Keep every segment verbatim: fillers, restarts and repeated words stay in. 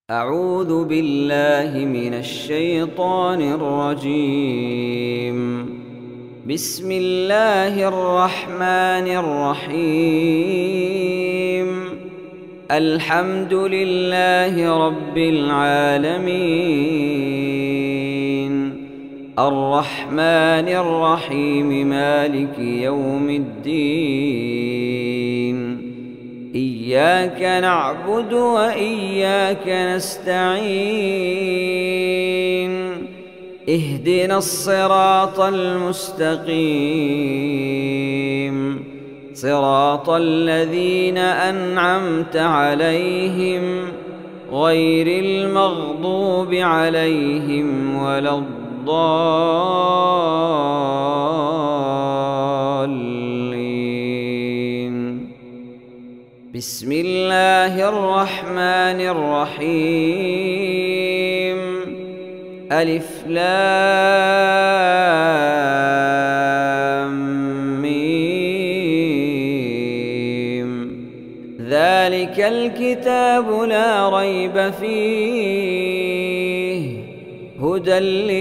أعوذ بالله من الشيطان الرجيم. بسم الله الرحمن الرحيم. الحمد لله رب العالمين، الرحمن الرحيم، مالك يوم الدين. إياك نعبد وإياك نستعين. اهدنا الصراط المستقيم، صراط الذين أنعمت عليهم غير المغضوب عليهم ولا الضالين. بسم الله الرحمن الرحيم. ألف لام ميم. ذلك الكتاب لا ريب فيه، هدى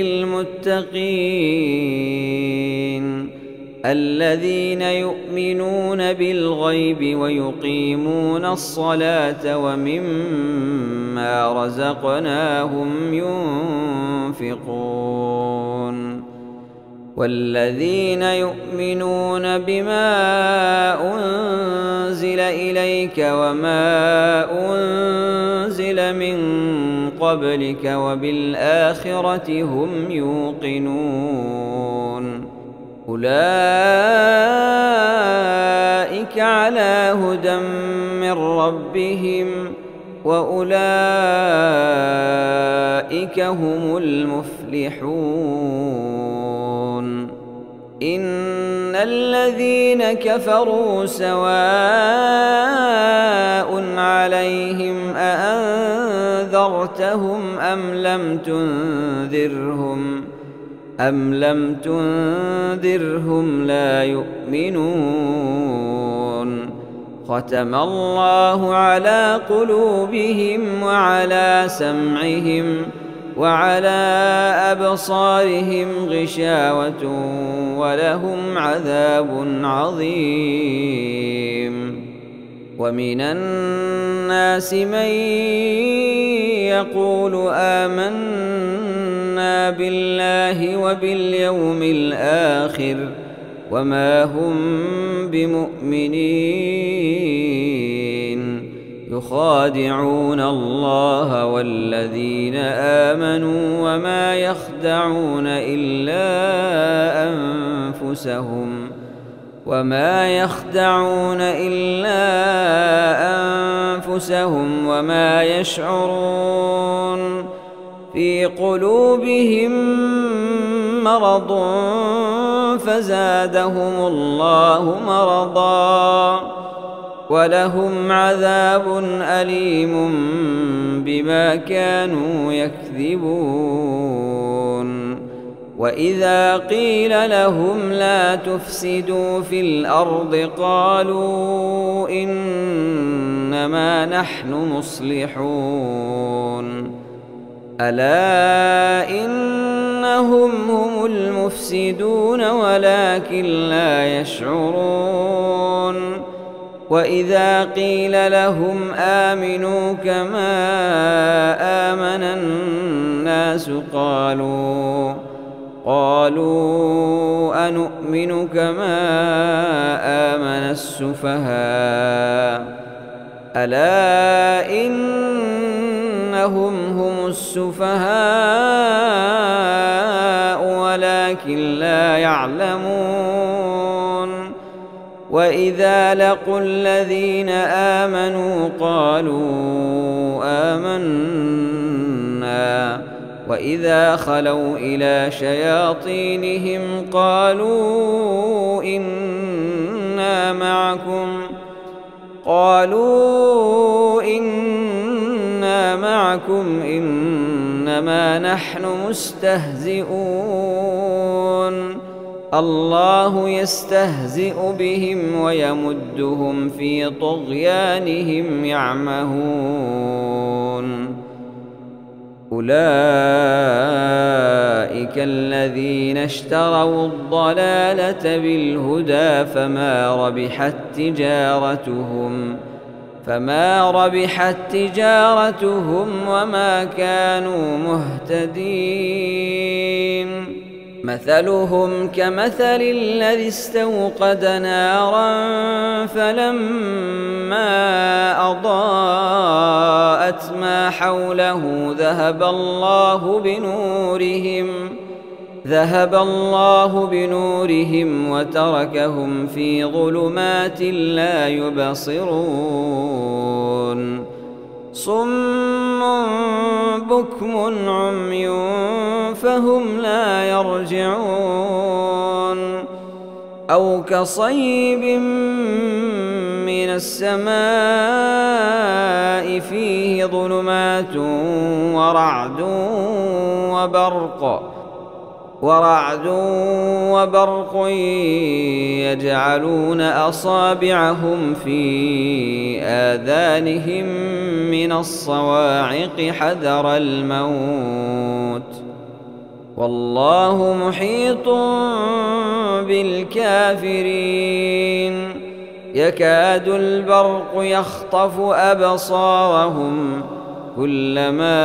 للمتقين الذين يؤمنون بالغيب ويقيمون الصلاة ومما رزقناهم ينفقون، والذين يؤمنون بما أنزل إليك وما أنزل من قبلك وبالآخرة هم يوقنون. أولئك على هدى من ربهم وأولئك هم المفلحون. إن الذين كفروا سواء عليهم أأنذرتهم أم لم تنذرهم أم لم تنذرهم لا يؤمنون. ختم الله على قلوبهم وعلى سمعهم وعلى أبصارهم غشاوة ولهم عذاب عظيم. ومن الناس من يقول آمنا بالله وباليوم الآخر وما هم بمؤمنين، يخادعون الله والذين آمنوا وما يخدعون إلا أنفسهم وما يخدعون إلا أنفسهم وما يشعرون. في قلوبهم مرض فزادهم الله مرضا ولهم عذاب أليم بما كانوا يكذبون. وإذا قيل لهم لا تفسدوا في الأرض قالوا إنما نحن مصلحون. ألا إنهم هم المفسدون ولكن لا يشعرون. وإذا قيل لهم آمنوا كما آمن الناس قالوا قالوا أنؤمن كما آمن السفهاء. ألا إنهم هم السفهاء ولكن لا يعلمون. وإذا لقوا الذين آمنوا قالوا آمنا وإذا خلوا إلى شياطينهم قالوا إنا معكم قالوا إنا معكم إنما نحن مستهزئون. الله يستهزئ بهم ويمدهم في طغيانهم يعمهون. أولئك الذين اشتروا الضلالة بالهدى فما ربحت تجارتهم فما ربحت تجارتهم وما كانوا مهتدين. مثلهم كمثل الذي استوقد نارا فلما أضاءت ما حوله ذهب الله بنورهم ذهب الله بنورهم وتركهم في ظلمات لا يبصرون. صم بكم عمي فهم لا يرجعون. أو كصيب من السماء فيه ظلمات ورعد وبرق ورعد وبرق يجعلون أصابعهم في آذانهم من الصواعق حذر الموت والله محيط بالكافرين. يكاد البرق يخطف أبصارهم كلما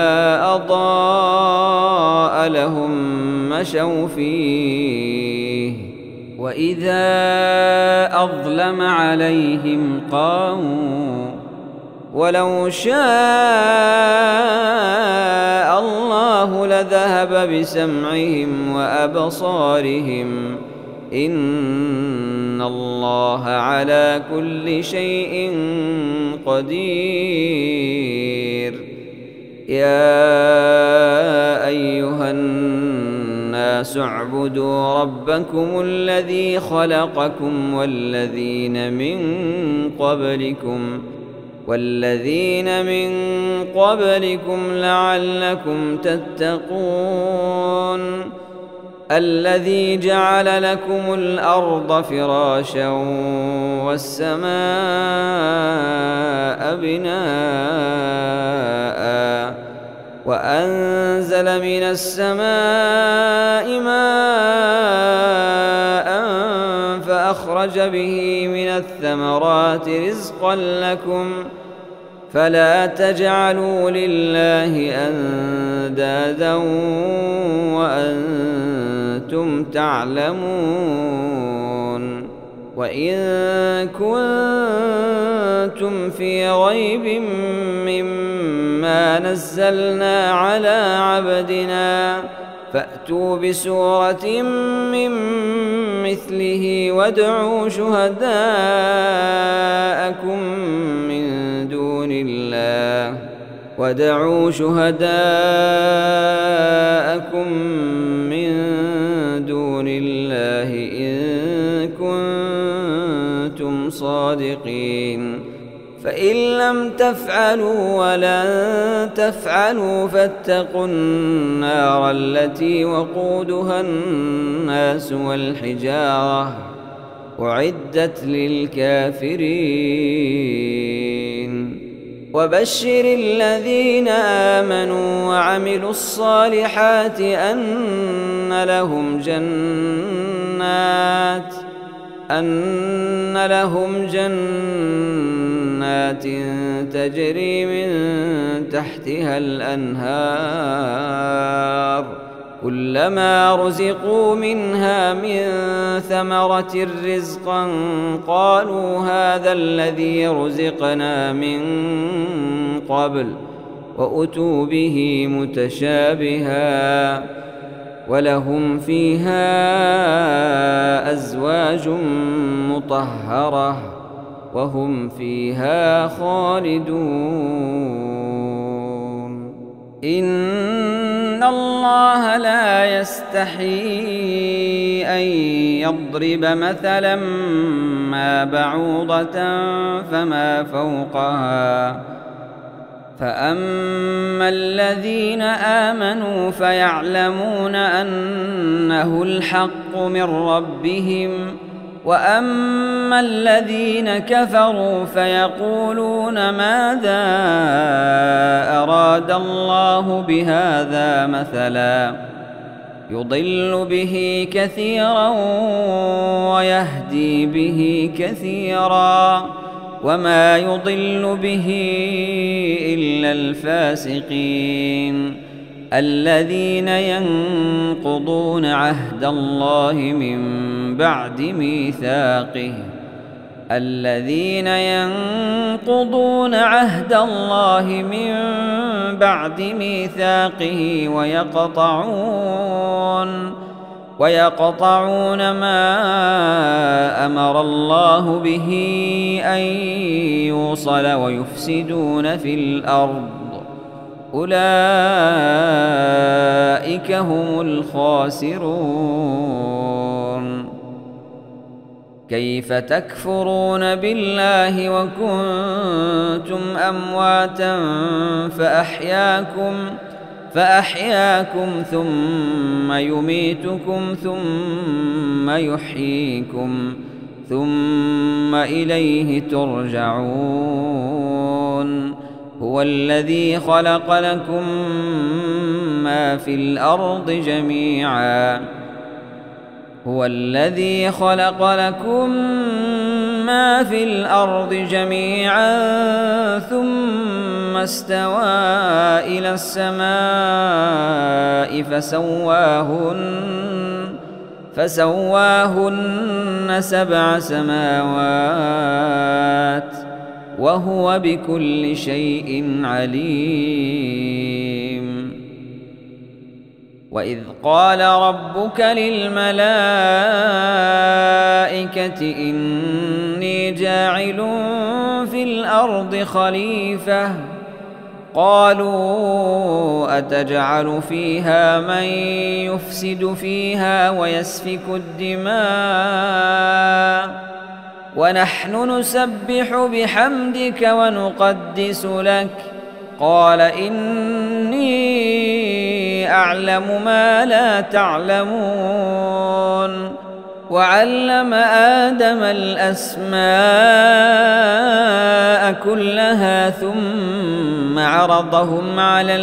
أضاء لهم مشوا فيه وإذا أظلم عليهم قاموا ولو شاء الله لذهب بسمعهم وأبصارهم إن الله على كل شيء قدير. يا أيها الناس اعبدوا ربكم الذي خلقكم والذين من قبلكم والذين من قبلكم لعلكم تتقون. الذي جعل لكم الأرض فراشا والسماء بناء وأنزل من السماء ماء فأخرج به من الثمرات رزقا لكم فلا تجعلوا لله أندادا وأنتم تعلمون. وإن كنتم في ريب مما نزلنا على عبدنا فأتوا بسورة من مثله وادعوا شهداءكم من دون الله وادعوا شهداءكم من دون الله إن كنتم صادقين. فإن لم تفعلوا ولن تفعلوا فاتقوا النار التي وقودها الناس والحجارة أعدت للكافرين. وبشر الذين آمنوا وعملوا الصالحات أن لهم جنات أن لهم جنات تجري من تحتها الأنهار كلما رزقوا منها من ثمرة رزقا قالوا هذا الذي رزقنا من قبل وأتوا به متشابها ولهم فيها أزواج مطهرة وهم فيها خالدون. إن الله لا يستحيي أن يضرب مثلا ما بعوضة فما فوقها فأما الذين آمنوا فيعلمون أنه الحق من ربهم وأما الذين كفروا فيقولون ماذا أراد الله بهذا مثلا يضل به كثيرا ويهدي به كثيرا وما يضل به إلا الفاسقين الذين ينقضون عهد الله من بعد ميثاقه الذين ينقضون عهد الله من بعد ميثاقه ويقطعون ويقطعون ما أمر الله به أن يوصل ويفسدون في الأرض أولئك هم الخاسرون كيف تكفرون بالله وكنتم أمواتا فأحياكم فأحياكم ثم يميتكم ثم يحييكم ثم إليه ترجعون هو الذي خلق لكم ما في الأرض جميعا هو الذي خلق لكم ما في الأرض جميعا ثم استوى إلى السماء فسواهن فسواهن سبع سماوات وهو بكل شيء عليم وإذ قال ربك للملائكة إني جاعل في الأرض خليفة قالوا أتجعل فيها من يفسد فيها ويسفك الدماء ونحن نسبح بحمدك ونقدس لك قال إني أعلم ما لا تعلمون وعلم آدم الأسماء كلها ثم عرضهم على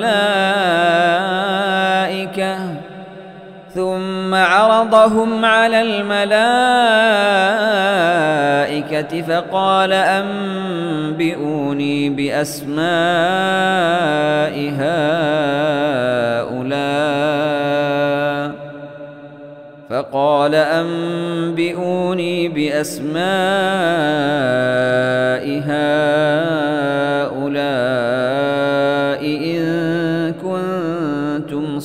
الملائكة ثم عرضهم على الملائكة فقال أنبئوني بأسماء هؤلاء فقال أنبئوني بأسماء هؤلاء إن كنتم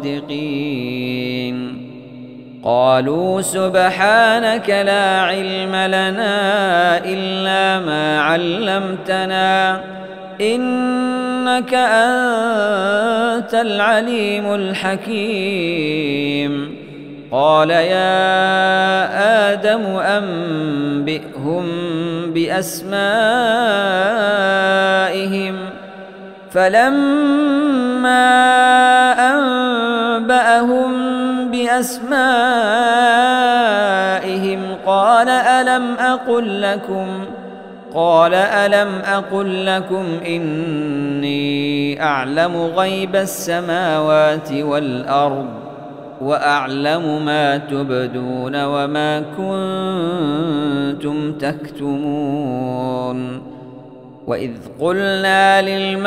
صادقين قالوا سبحانك لا علم لنا إلا ما علمتنا إنك أنت العليم الحكيم قال يا آدم أنبئهم بأسمائهم فلما أنبأهم بأسمائهم قال ألم أقل لكم قال ألم أقل لكم إني أعلم غيب السماوات والأرض وأعلم ما تبدون وما كنتم تكتمون وإذ قلنا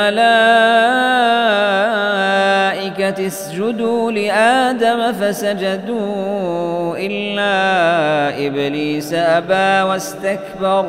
للملائكة اسجدوا لآدم فسجدوا إلا إبليس أبى واستكبر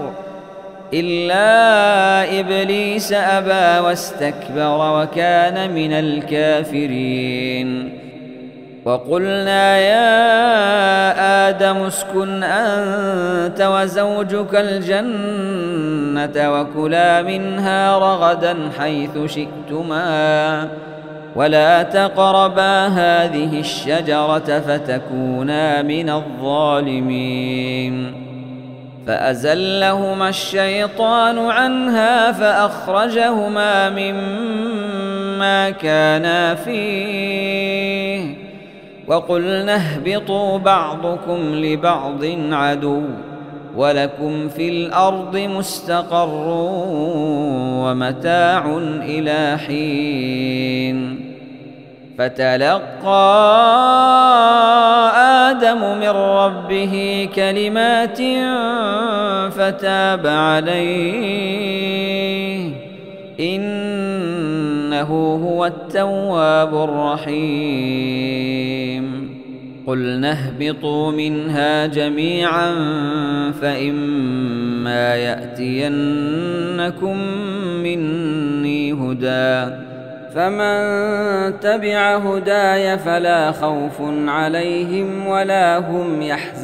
إلا إبليس أبى واستكبر وكان من الكافرين وقلنا يا آدم اسكن أنت وزوجك الجنة وكلا منها رغدا حيث شئتما ولا تقربا هذه الشجرة فتكونا من الظالمين فأزلهما الشيطان عنها فأخرجهما مما كانا فيه وقلنا اهبطوا بعضكم لبعض عدو ولكم في الأرض مستقر ومتاع إلى حين فتلقى آدم من ربه كلمات فتاب عليه إنه هو التواب الرحيم قلنا اهبطوا منها جميعا فإما يأتينكم مني هدى فمن تبع هداي فلا خوف عليهم ولا هم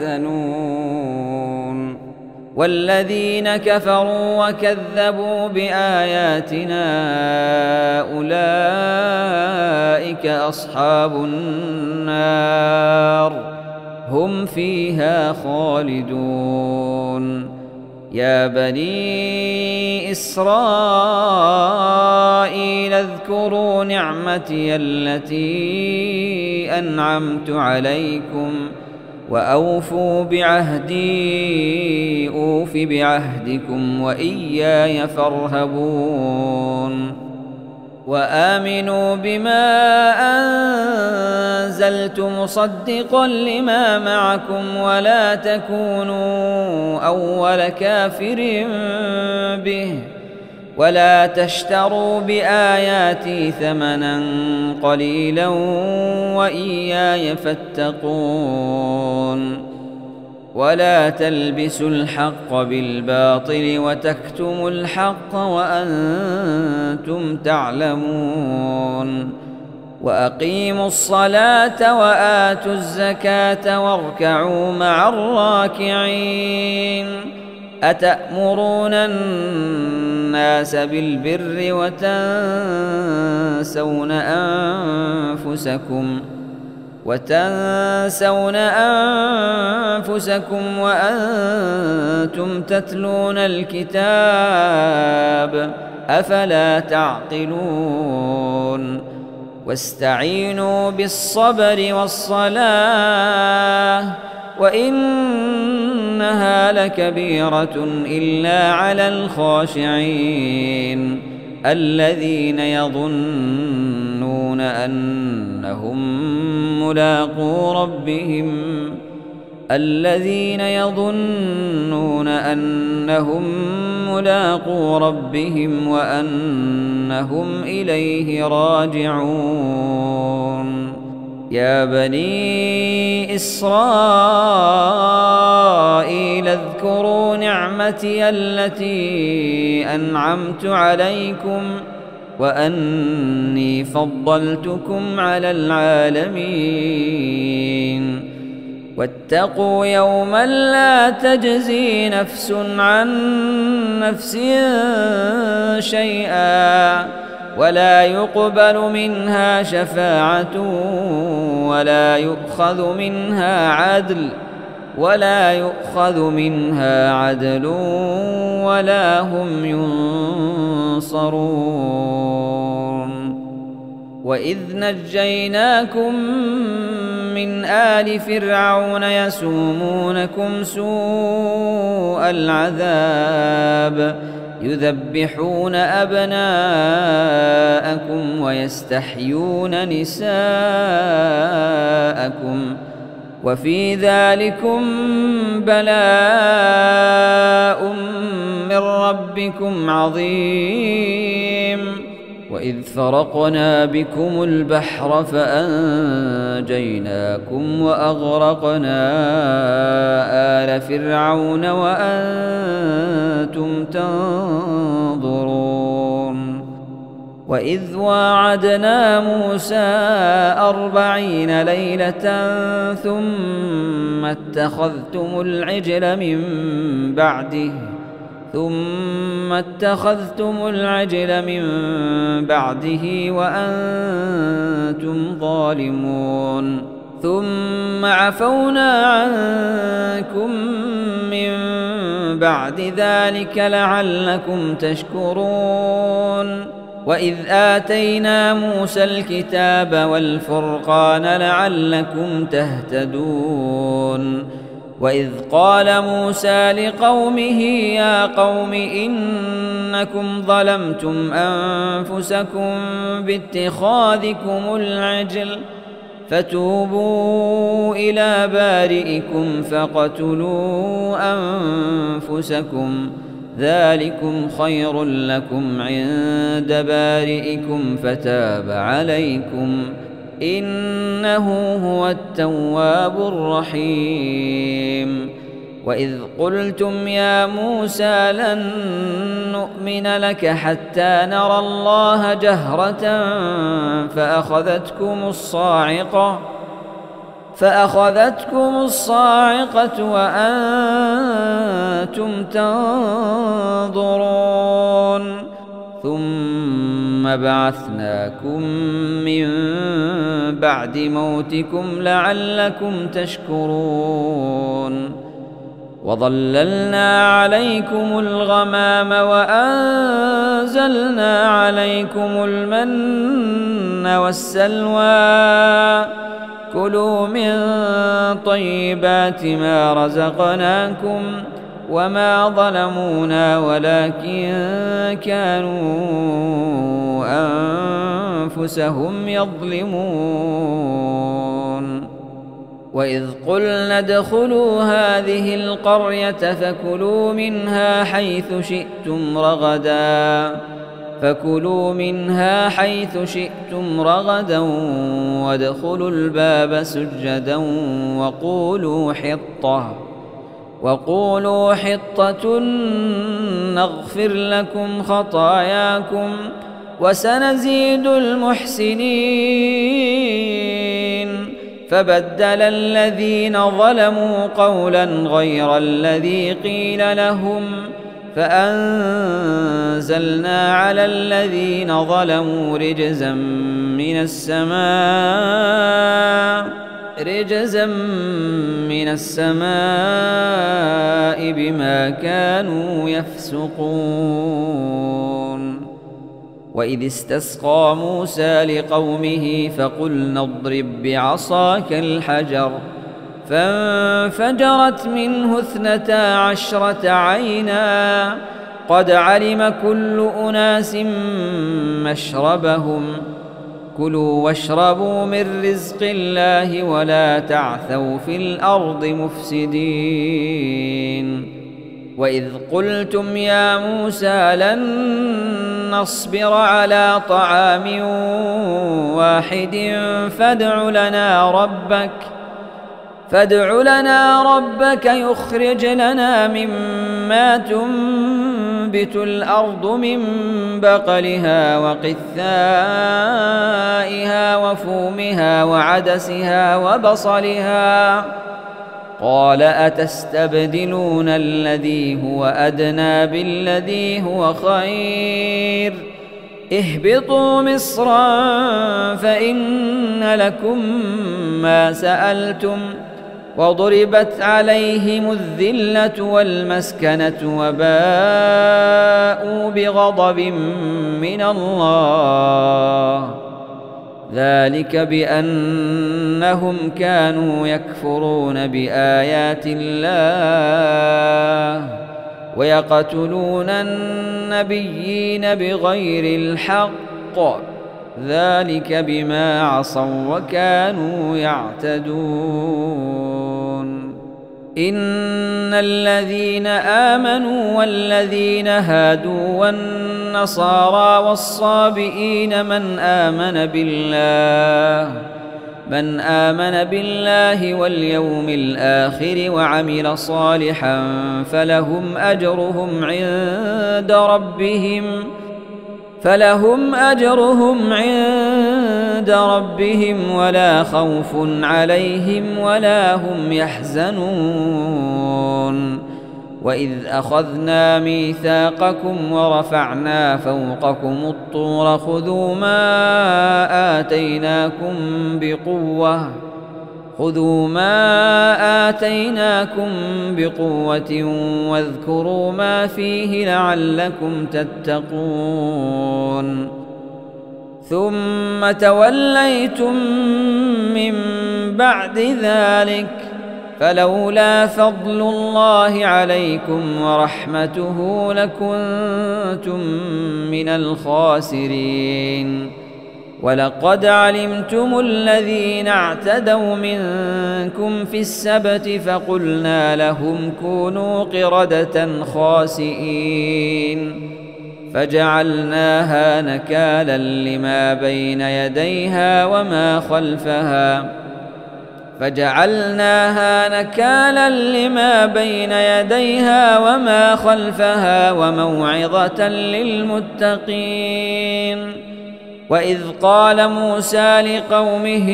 يحزنون والذين كفروا وكذبوا بآياتنا أولئك أصحاب النار هم فيها خالدون يا بني إسرائيل اذكروا نعمتي التي أنعمت عليكم وأوفوا بعهدي أوف بعهدكم وإياي فارهبون وآمنوا بما أنزلت مصدقا لما معكم ولا تكونوا أول كافر به ولا تشتروا بآياتي ثمنا قليلا وإياي فاتقون ولا تلبسوا الحق بالباطل وتكتموا الحق وأنتم تعلمون وأقيموا الصلاة وآتوا الزكاة واركعوا مع الراكعين أتأمرون الناس بالبر وتنسون أنفسكم وتنسون أنفسكم وأنتم تتلون الكتاب أفلا تعقلون واستعينوا بالصبر والصلاة وإنها لكبيرة إلا على الخاشعين الذين يظنون أنهم ملاقو ربهم الذين يظنون أنهم ملاقو ربهم وأنهم إليه راجعون يا بني إسرائيل اذكروا نعمتي التي أنعمت عليكم وأني فضلتكم على العالمين واتقوا يوما لا تجزي نفس عن نفس شيئا ولا يقبل منها شفاعة ولا يؤخذ منها عدل ولا يؤخذ منها عدل ولا هم ينصرون وإذ نجيناكم من آل فرعون يسومونكم سوء العذاب يذبحون أبناءكم ويستحيون نساءكم وفي ذلكم بلاء من ربكم عظيم وإذ فرقنا بكم البحر فأنجيناكم وأغرقنا آل فرعون وأنتم تنظرون وإذ واعدنا موسى أربعين ليلة ثم اتخذتم العجل من بعده ثم اتخذتم العجل من بعده وأنتم ظالمون ثم عفونا عنكم من بعد ذلك لعلكم تشكرون وإذ آتينا موسى الكتاب والفرقان لعلكم تهتدون وإذ قال موسى لقومه يا قوم إنكم ظلمتم أنفسكم باتخاذكم العجل فتوبوا إلى بارئكم فاقتلوا أنفسكم ذلكم خير لكم عند بارئكم فتاب عليكم إنه هو التواب الرحيم وإذ قلتم يا موسى لن نؤمن لك حتى نرى الله جهرة فأخذتكم الصاعقة فأخذتكم الصاعقة وأنتم تنظرون ثم بعثناكم من بعد موتكم لعلكم تشكرون وظللنا عليكم الغمام وأنزلنا عليكم المن والسلوى كلوا من طيبات ما رزقناكم وما ظلمونا ولكن كانوا أنفسهم يظلمون وإذ قلنا ادخلوا هذه القرية فكلوا منها حيث شئتم رغدا فكلوا منها حيث شئتم رغدا وادخلوا الباب سجدا وقولوا حطة وقولوا حطة نغفر لكم خطاياكم وسنزيد المحسنين فبدل الذين ظلموا قولا غير الذي قيل لهم فأنزلنا على الذين ظلموا رجزا من السماء رجزا من السماء بما كانوا يفسقون وإذ استسقى موسى لقومه فقلنا اضرب بعصاك الحجر فانفجرت منه اثنتا عشرة عينا قد علم كل أناس مشربهم كلوا واشربوا من رزق الله ولا تعثوا في الأرض مفسدين وإذ قلتم يا موسى لن نصبر على طعام واحد فادع لنا ربك فادع لنا ربك يخرج لنا مما تنبت الأرض من بقلها وقثائها وفومها وعدسها وبصلها قال أتستبدلون الذي هو أدنى بالذي هو خير اهبطوا مصرا فإن لكم ما سألتم وضربت عليهم الذلة والمسكنة وباءوا بغضب من الله ذلك بأنهم كانوا يكفرون بآيات الله ويقتلون النبيين بغير الحق ذلك بما عصوا وكانوا يعتدون إن الذين آمنوا والذين هادوا والنصارى والصابئين من آمن بالله من آمن بالله واليوم الآخر وعمل صالحا فلهم أجرهم عند ربهم فلهم أجرهم عند ربهم ولا خوف عليهم ولا هم يحزنون وإذ أخذنا ميثاقكم ورفعنا فوقكم الطور خذوا ما آتيناكم بقوة خذوا ما آتيناكم بقوة واذكروا ما فيه لعلكم تتقون ثم توليتم من بعد ذلك فلولا فضل الله عليكم ورحمته لكنتم من الخاسرين. ولقد علمتم الذين اعتدوا منكم في السبت فقلنا لهم كونوا قردة خاسئين فجعلناها نكالا لما بين يديها وما خلفها فجعلناها نكالا لما بين يديها وما خلفها وموعظة للمتقين. وإذ قال موسى لقومه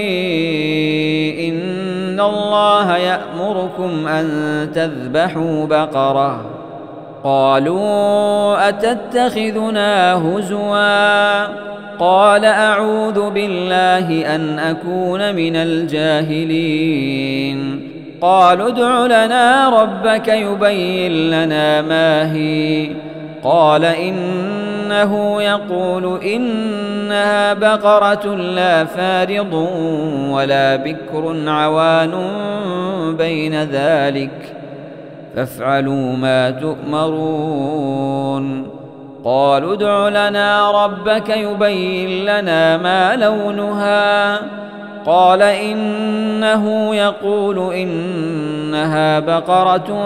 إن الله يأمركم أن تذبحوا بقرة قالوا أتتخذنا هزوا قال أعوذ بالله أن أكون من الجاهلين. قالوا ادع لنا ربك يبين لنا ما هي قال إنه يقول إنها بقرة لا فارض ولا بكر عوان بين ذلك فافعلوا ما تؤمرون. قالوا ادع لنا ربك يبين لنا ما لونها قال إنه يقول إنها بقرة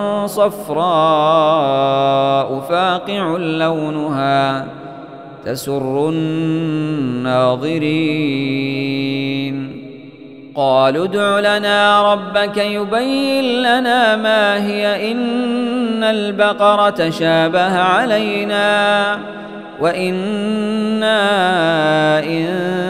صفراء فاقع لونها تسر الناظرين. قالوا ادع لنا ربك يبين لنا ما هي إن البقرة شابه علينا وإنا إن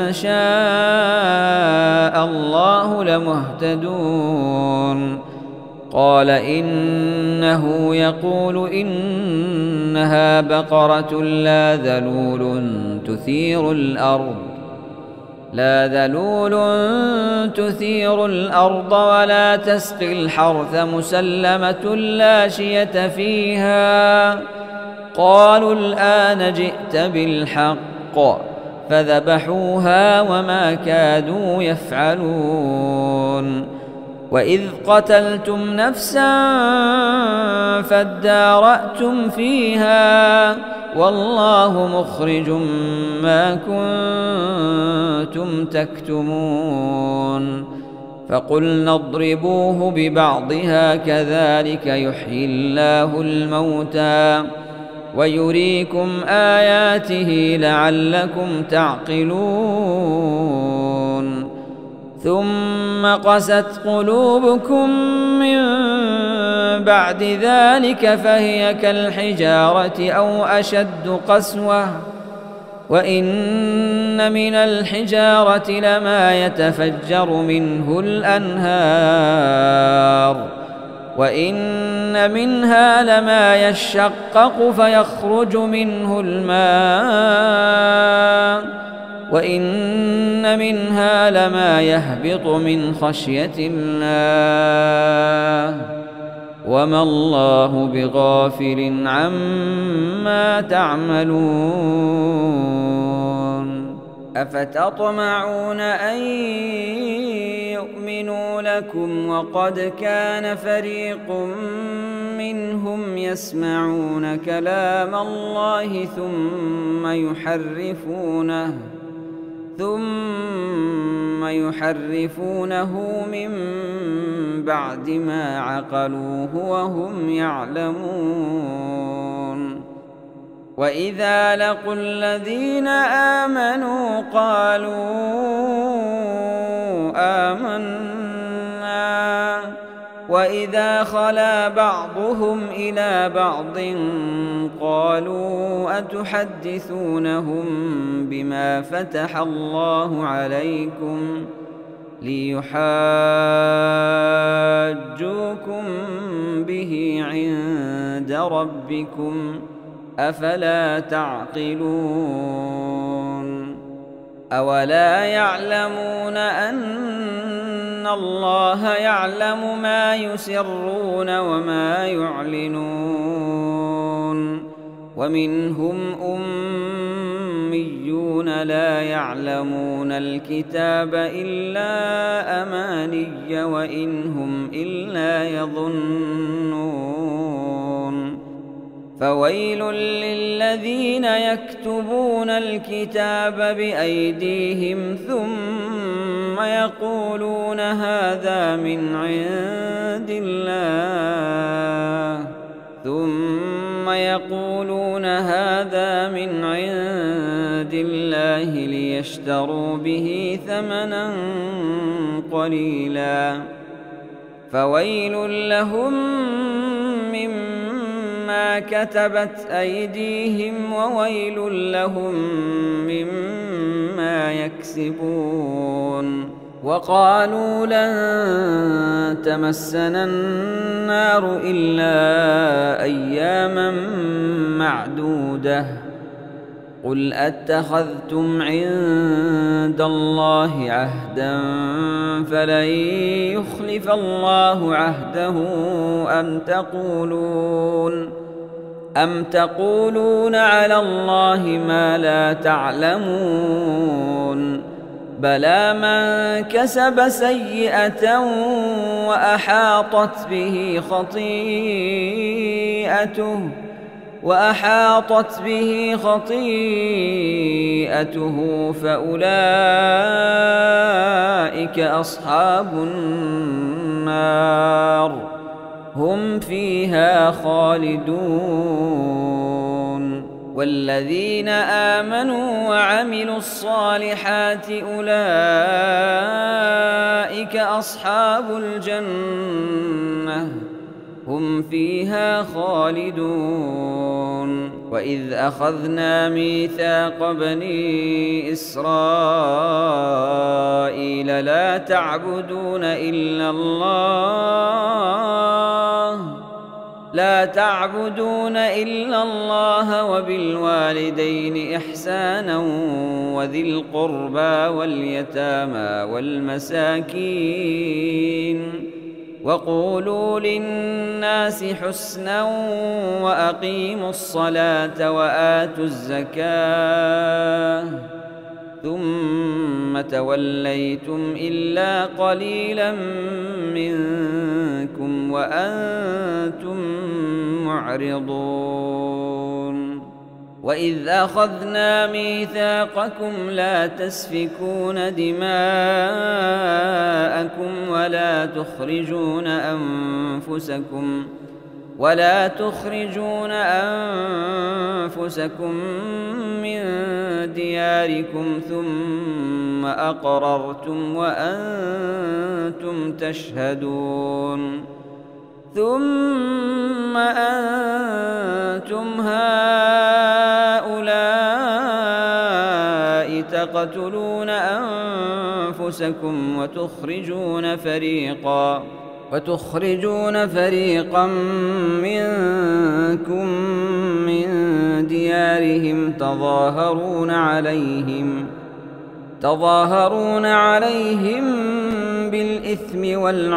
شاء الله لمهتدون. قال إنه يقول إنها بقرة لا ذلول تثير الأرض لا ذلول تثير الأرض ولا تسقي الحرث مسلمة لا شية فيها. قالوا الآن جئت بالحق فذبحوها وما كادوا يفعلون. وإذ قتلتم نفسا فادارأتم فيها والله مخرج ما كنتم تكتمون. فقلنا اضربوه ببعضها كذلك يحيي الله الموتى ويريكم آياته لعلكم تعقلون. ثم قست قلوبكم من بعد ذلك فهي كالحجارة أو أشد قسوة وإن من الحجارة لما يتفجر منه الأنهار وإن منها لما يشقق فيخرج منه الماء وإن منها لما يهبط من خشية الله وما الله بغافل عما تعملون. أفتطمعون أن يؤمنوا لكم وقد كان فريق منهم يسمعون كلام الله ثم يحرفونه ثم يحرفونه من بعد ما عقلوه وهم يعلمون. وإذا لقوا الذين آمنوا قالوا آمنا وإذا خلا بعضهم إلى بعض قالوا أتحدثونهم بما فتح الله عليكم ليحاجوكم به عند ربكم أفلا تعقلون. أولا يعلمون أن الله يعلم ما يسرون وما يعلنون ومنهم أميون لا يعلمون الكتاب إلا أماني وإن هم إلا يظنون فويل للذين يكتبون الكتاب بأيديهم ثم يقولون هذا من عند الله ثم يقولون هذا من عند الله ليشتروا به ثمنا قليلا فويل لهم مما كتبت أيديهم وويل لهم مما يكسبون وقالوا لن تمسنا النار إلا أياما معدودة قل أتخذتم عند الله عهدا فلن يخلف الله عهده أم تقولون أم تقولون على الله ما لا تعلمون بلى من كسب سيئة وأحاطت به خطيئته وأحاطت به خطيئته فأولئك أصحاب النار هم فيها خالدون والذين آمنوا وعملوا الصالحات أولئك أصحاب الجنة هم فيها خالدون وإذ أخذنا ميثاق بني إسرائيل لا تعبدون إلا الله لا تعبدون إلا الله وبالوالدين إحسانا وذي القربى واليتامى والمساكين وقولوا للناس حسنا وأقيموا الصلاة وآتوا الزكاة ثم توليتم إلا قليلا منكم وأنتم معرضون وإذ أخذنا ميثاقكم لا تسفكون دماءكم ولا تخرجون أنفسكم ولا تخرجون أنفسكم من دياركم ثم أقررتم وأنتم تشهدون ثم أنتم هؤلاء تقتلون أنفسكم وتخرجون فريقا وتخرجون فريقا منكم من ديارهم تظاهرون عليهم تظاهرون عليهم بالإثم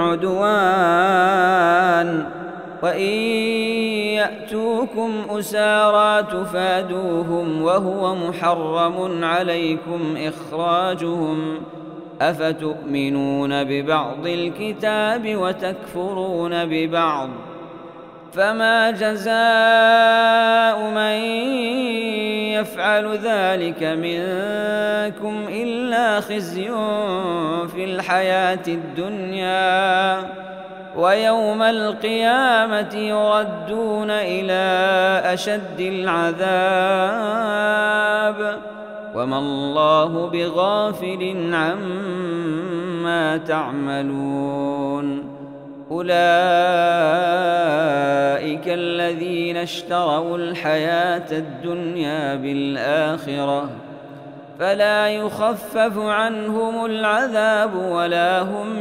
والعدوان وإن يأتوكم أسارى تفادوهم وهو محرم عليكم إخراجهم أفتؤمنون ببعض الكتاب وتكفرون ببعض فما جزاء من يفعل ذلك منكم إلا خزي في الحياة الدنيا ويوم القيامة يردون إلى أشد العذاب وما الله بغافل عما تعملون أولئك الذين اشتروا الحياة الدنيا بالآخرة فلا يخفف عنهم العذاب ولا هم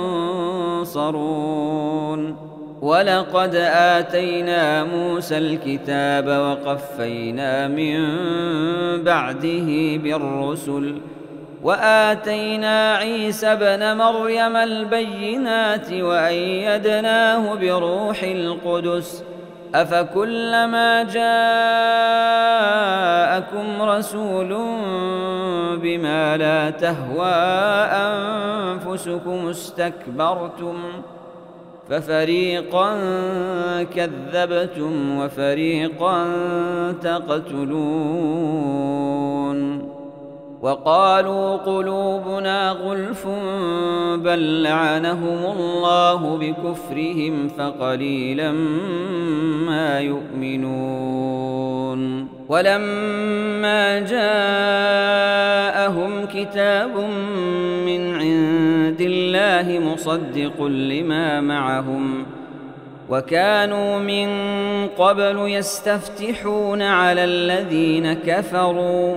ينصرون ولقد آتينا موسى الكتاب وقفينا من بعده بالرسل وآتينا عيسى ابن مريم البينات وأيدناه بروح القدس أفكلما جاءكم رسول بما لا تهوى أنفسكم استكبرتم ففريقا كذبتم وفريقا تقتلون وقالوا قلوبنا غلف بل لعنهم الله بكفرهم فقليلا ما يؤمنون ولما جاءهم كتاب من عند الله مصدق لما معهم وكانوا من قبل يستفتحون على الذين كفروا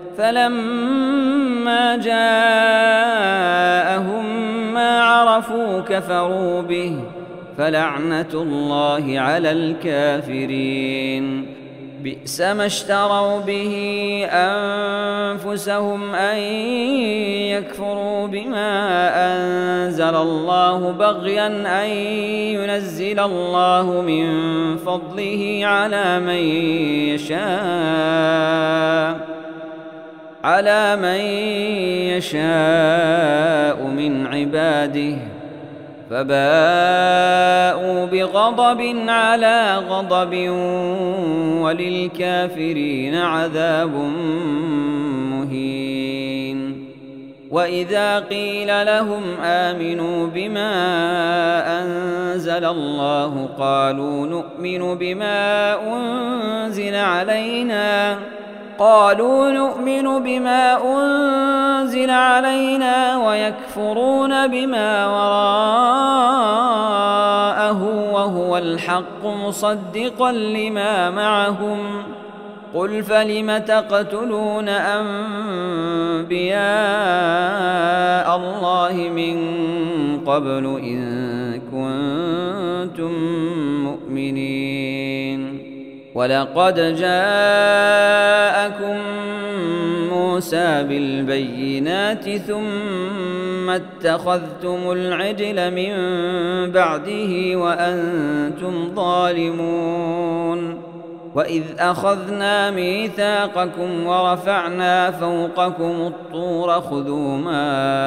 فلما جاءهم ما عرفوا كفروا به فلعنة الله على الكافرين بئس ما اشتروا به أنفسهم أن يكفروا بما أنزل الله بغيا أن ينزل الله من فضله على من يشاء على من يشاء من عباده فباءوا بغضب على غضب وللكافرين عذاب مهين وإذا قيل لهم آمنوا بما أنزل الله قالوا نؤمن بما أنزل علينا قالوا نؤمن بما أنزل علينا ويكفرون بما وراءه وهو الحق مصدقا لما معهم قل فلم تقتلون أنبياء الله من قبل إن كنتم مؤمنين ولقد جاءكم موسى بالبينات ثم اتخذتم العجل من بعده وأنتم ظالمون وإذ أخذنا ميثاقكم ورفعنا فوقكم الطور خذوا ما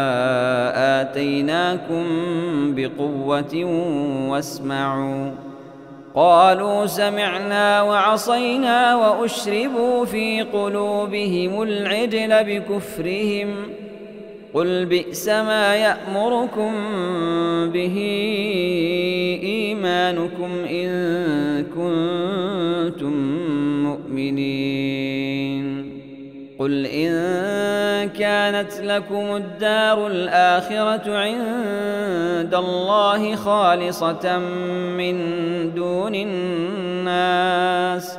آتيناكم بقوة واسمعوا قالوا سمعنا وعصينا وأشربوا في قلوبهم العجل بكفرهم قل بئس ما يأمركم به إيمانكم إن كنتم مؤمنين قل إن كانت لكم الدار الآخرة عند الله خالصة من دون الناس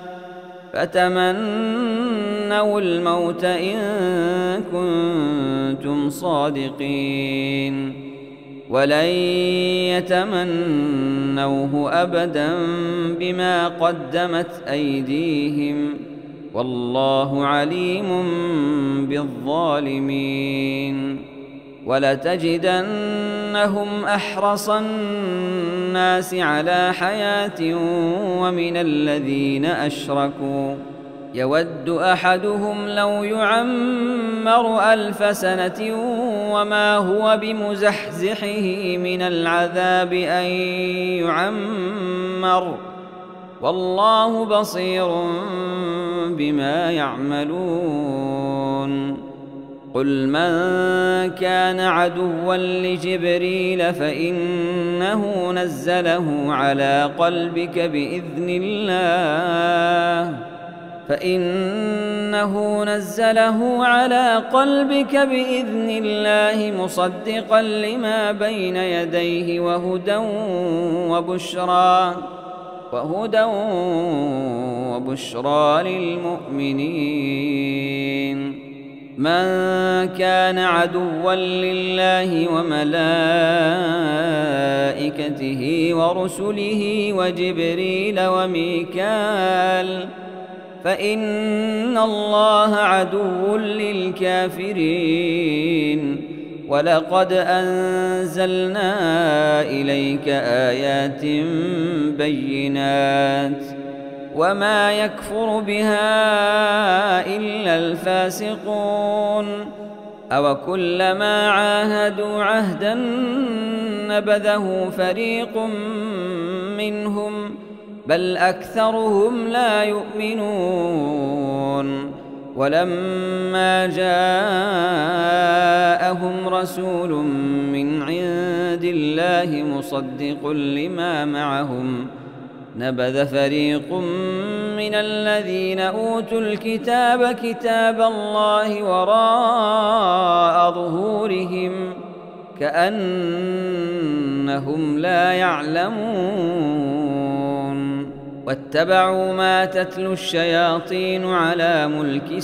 فتمنوا الموت إن كنتم صادقين ولن يتمنوه أبدا بما قدمت أيديهم والله عليم بالظالمين ولتجدنهم أحرص الناس على حياة ومن الذين أشركوا يود أحدهم لو يعمر ألف سنة وما هو بمزحزحه من العذاب أن يعمر والله بصير بما يعملون قل من كان عدوا لجبريل فإنه نزله على قلبك بإذن الله فإنه نزله على قلبك بإذن الله مصدقا لما بين يديه وهدى وبشرى وهدى وبشرى للمؤمنين من كان عدوا لله وملائكته ورسله وجبريل وميكال فإن الله عدو للكافرين ولقد أنزلنا إليك آيات بينات وما يكفر بها إلا الفاسقون أوكلما عاهدوا عهدا نبذه فريق منهم بل أكثرهم لا يؤمنون ولما جاءهم رسول من عند الله مصدق لما معهم نبذ فريق من الذين أوتوا الكتاب كتاب الله وراء ظهورهم كأنهم لا يعلمون واتبعوا ما تتلو الشياطين على ملك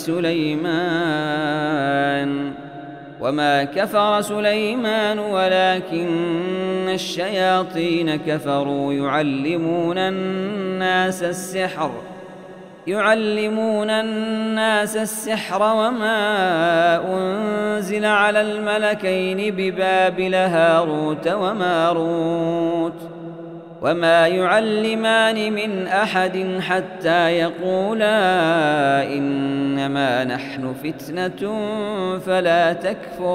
سليمان وما كفر سليمان ولكن الشياطين كفروا يعلمون الناس السحر يعلمون الناس السحر وما أنزل على الملكين ببابل هاروت وماروت وما يعلمان من أحد حتى يقولا إنما نحن فتنة فلا تكفر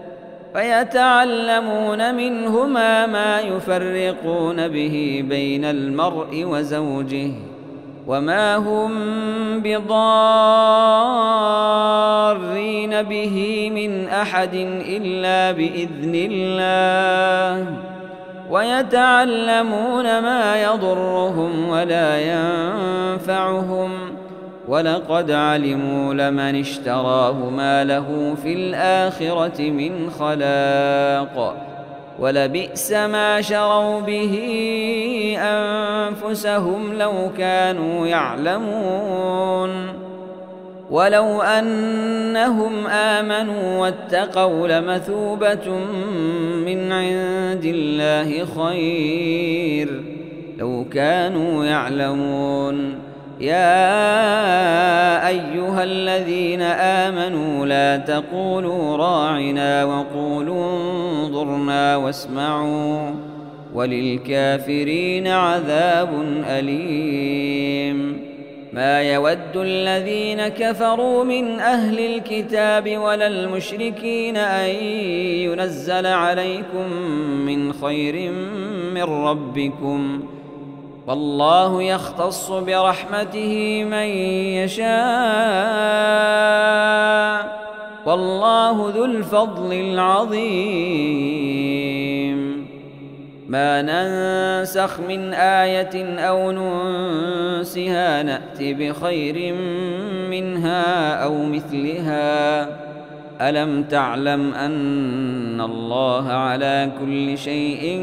فيتعلمون منهما ما يفرقون به بين المرء وزوجه وما هم بضارين به من أحد إلا بإذن الله ويتعلمون ما يضرهم ولا ينفعهم ولقد علموا لمن اشتراه ما له في الآخرة من خلاق ولبئس ما شروا به أنفسهم لو كانوا يعلمون ولو أنهم آمنوا واتقوا لمثوبة من عند الله خير لو كانوا يعلمون يا أيها الذين آمنوا لا تقولوا راعنا وقولوا انظرنا واسمعوا وللكافرين عذاب أليم ما يود الذين كفروا من أهل الكتاب ولا المشركين أن ينزل عليكم من خير من ربكم والله يختص برحمته من يشاء والله ذو الفضل العظيم ما ننسخ من آية أو ننسها نأت بخير منها أو مثلها ألم تعلم أن الله على كل شيء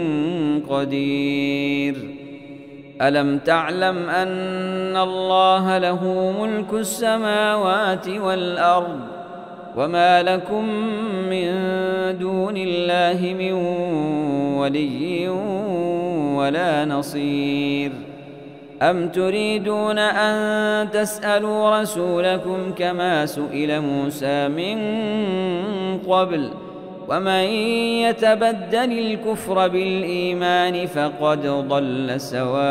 قدير ألم تعلم أن الله له ملك السماوات والأرض وما لكم من دون الله من ولي ولا نصير أم تريدون أن تسألوا رسولكم كما سئل موسى من قبل ومن يتبدل الكفر بالإيمان فقد ضل سواء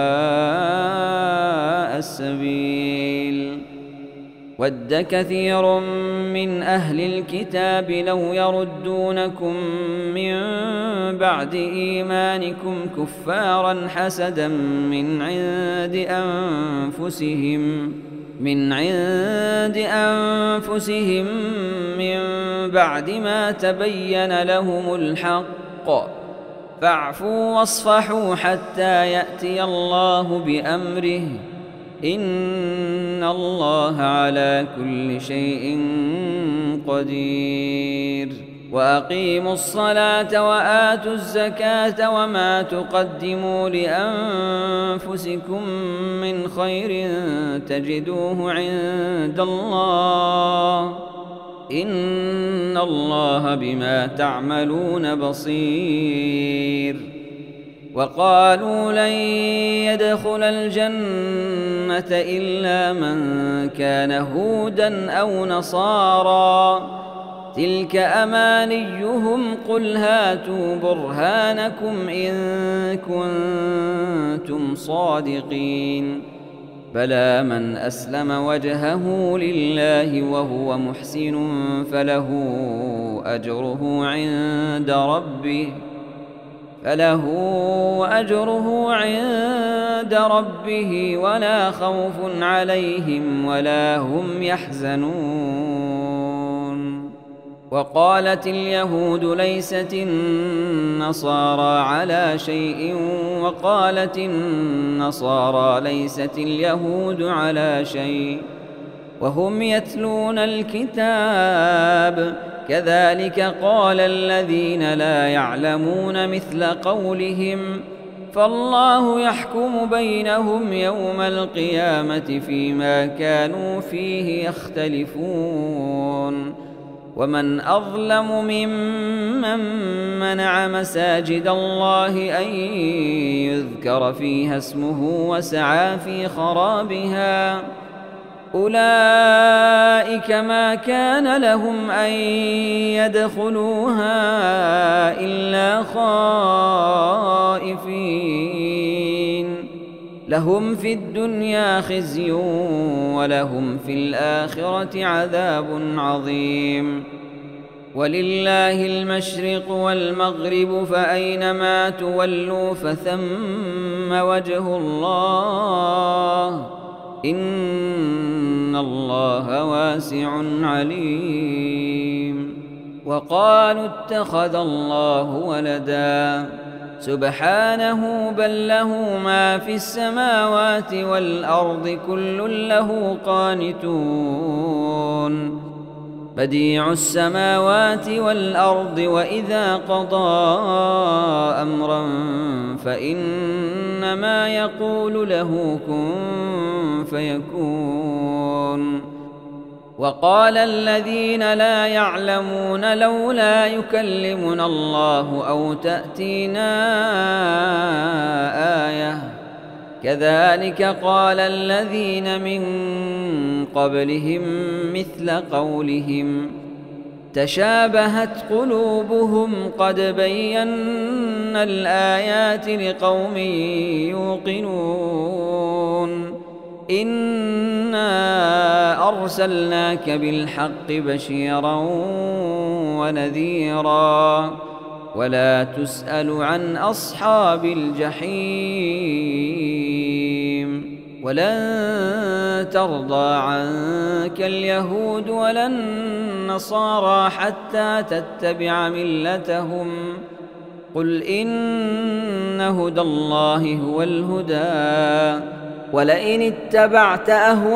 السبيل ود كثير من أهل الكتاب لو يردونكم من بعد إيمانكم كفارا حسدا من عند أنفسهم من عند أنفسهم من بعد ما تبين لهم الحق فاعفوا واصفحوا حتى يأتي الله بأمره إن الله على كل شيء قدير وأقيموا الصلاة وآتوا الزكاة وما تقدموا لأنفسكم من خير تجدوه عند الله إن الله بما تعملون بصير وقالوا لن يدخل الجنة إلا من كان هودا أو نصارى تلك أمانيهم قل هاتوا برهانكم إن كنتم صادقين بلى من أسلم وجهه لله وهو محسن فله أجره عند ربه فله أجره عند ربه ولا خوف عليهم ولا هم يحزنون. وقالت اليهود ليست النصارى على شيء وقالت النصارى ليست اليهود على شيء وهم يتلون الكتاب كذلك قال الذين لا يعلمون مثل قولهم فالله يحكم بينهم يوم القيامة فيما كانوا فيه يختلفون. ومن أظلم ممن منع مساجد الله أن يذكر فيها اسمه وسعى في خرابها أولئك ما كان لهم أن يدخلوها إلا خائفين لهم في الدنيا خزي ولهم في الآخرة عذاب عظيم. ولله المشرق والمغرب فأينما تولوا فثم وجه الله إن الله واسع عليم. وقالوا اتخذ الله ولدا سبحانه بل له ما في السماوات والأرض كل له قانتون بديع السماوات والأرض وإذا قضى أمرا فإنما يقول له كن فيكون. وقال الذين لا يعلمون لولا يكلمنا الله أو تأتينا آية كذلك قال الذين من قبلهم مثل قولهم تشابهت قلوبهم قد بينا الآيات لقوم يوقنون إنا أرسلناك بالحق بشيرا ونذيرا ولا تسأل عن أصحاب الجحيم. ولن ترضى عنك اليهود ولا النصارى حتى تتبع ملتهم قل إن هدى الله هو الهدى ولئن اتبعت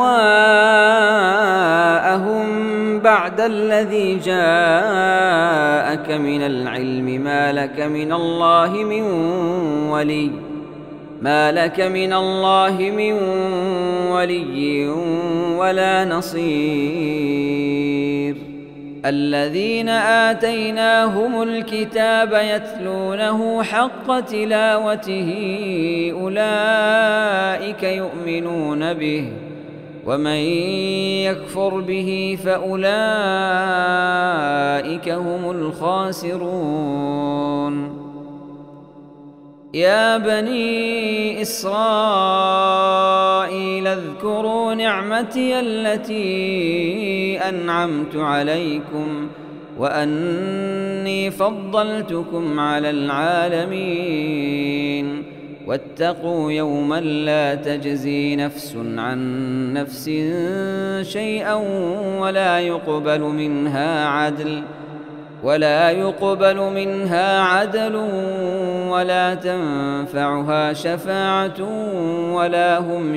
أهواءهم بعد الذي جاءك من العلم ما لك من الله من ولي ما لك من الله من ولي ولا نصير. الذين آتيناهم الكتاب يتلونه حق تلاوته أولئك يؤمنون به ومن يكفر به فأولئك هم الخاسرون. يا بني إسرائيل اذكروا نعمتي التي أنعمت عليكم وأني فضلتكم على العالمين واتقوا يوما لا تجزي نفس عن نفس شيئا ولا يقبل منها عدل ولا يقبل منها عدل ولا تنفعها شفاعة ولا هم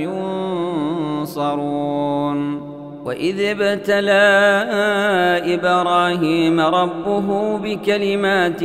ينصرون. وإذ ابتلى إبراهيم ربه بكلمات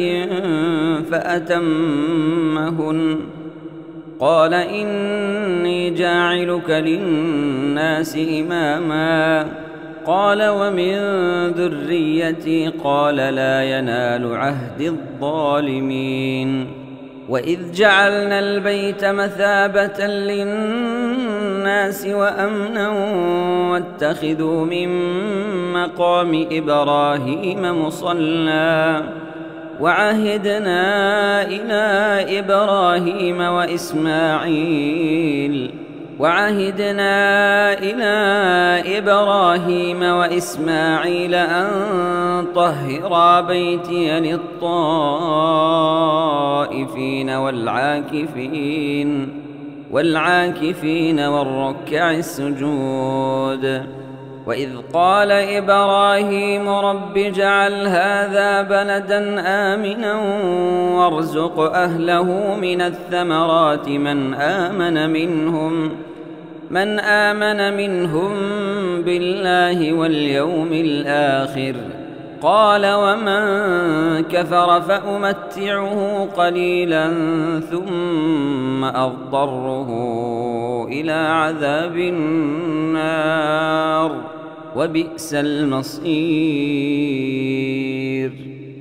فأتمهن قال إني جاعلك للناس إماما قال ومن ذريتي قال لا ينال عهد الظالمين. وإذ جعلنا البيت مثابة للناس وأمنا واتخذوا من مقام إبراهيم مصلى وعهدنا إلى إبراهيم وإسماعيل وعهدنا إلى إبراهيم وإسماعيل أن طهرا بيتي للطائفين والعاكفين والعاكفين والركع السجود. وإذ قال إبراهيم رب اجعل هذا بلدا آمنا وارزق أهله من الثمرات من آمن منهم من آمن منهم بالله واليوم الآخر. قال ومن كفر فأمتعه قليلا ثم أضطره إلى عذاب النار وبئس المصير.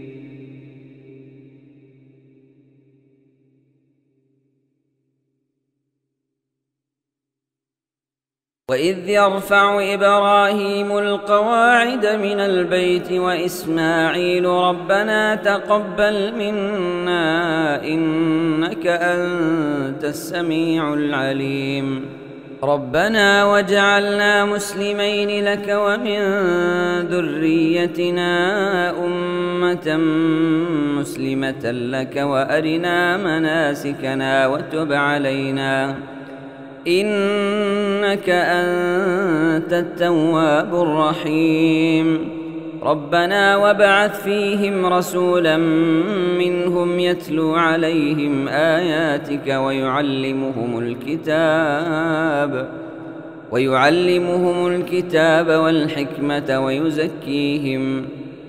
وإذ يرفع إبراهيم القواعد من البيت وإسماعيل ربنا تقبل منا إنك أنت السميع العليم. ربنا واجعلنا مسلمين لك ومن ذريتنا أمة مسلمة لك وأرنا مناسكنا وتب علينا إنك أنت التواب الرحيم. ربنا وابعث فيهم رسولا منهم يتلو عليهم آياتك ويعلمهم الكتاب ويعلمهم الكتاب والحكمة ويزكيهم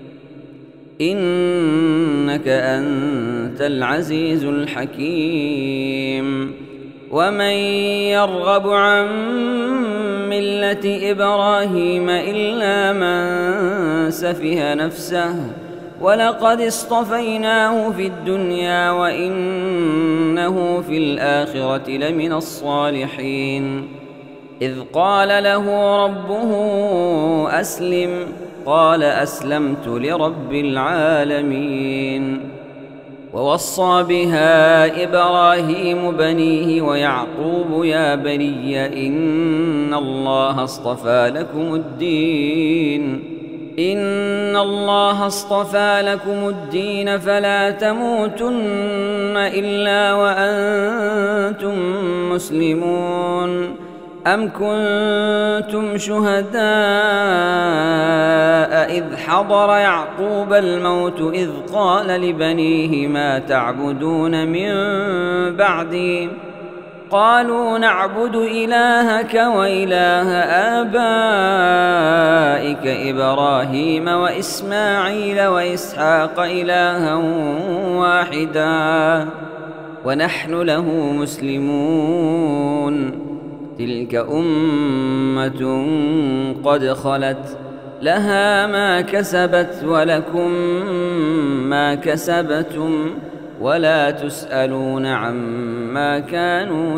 إنك أنت العزيز الحكيم. ومن يرغب عن ملة إبراهيم إلا من سفه نفسه ولقد اصطفيناه في الدنيا وإنه في الآخرة لمن الصالحين. إذ قال له ربه أسلم قال أسلمت لرب العالمين. ووصى بها إبراهيم بنيه ويعقوب يا بني إن الله اصطفى لكم الدين إن الله اصطفى لكم الدين فلا تموتن إلا وأنتم مسلمون. أم كنتم شهداء إذ حضر يعقوب الموت إذ قال لبنيه ما تعبدون من بعدي قالوا نعبد إلهك وإله آبائك إبراهيم وإسماعيل وإسحاق إلها واحدا ونحن له مسلمون. تلك أمة قد خلت لها ما كسبت ولكم ما كسبتم ولا تسألون عما كانوا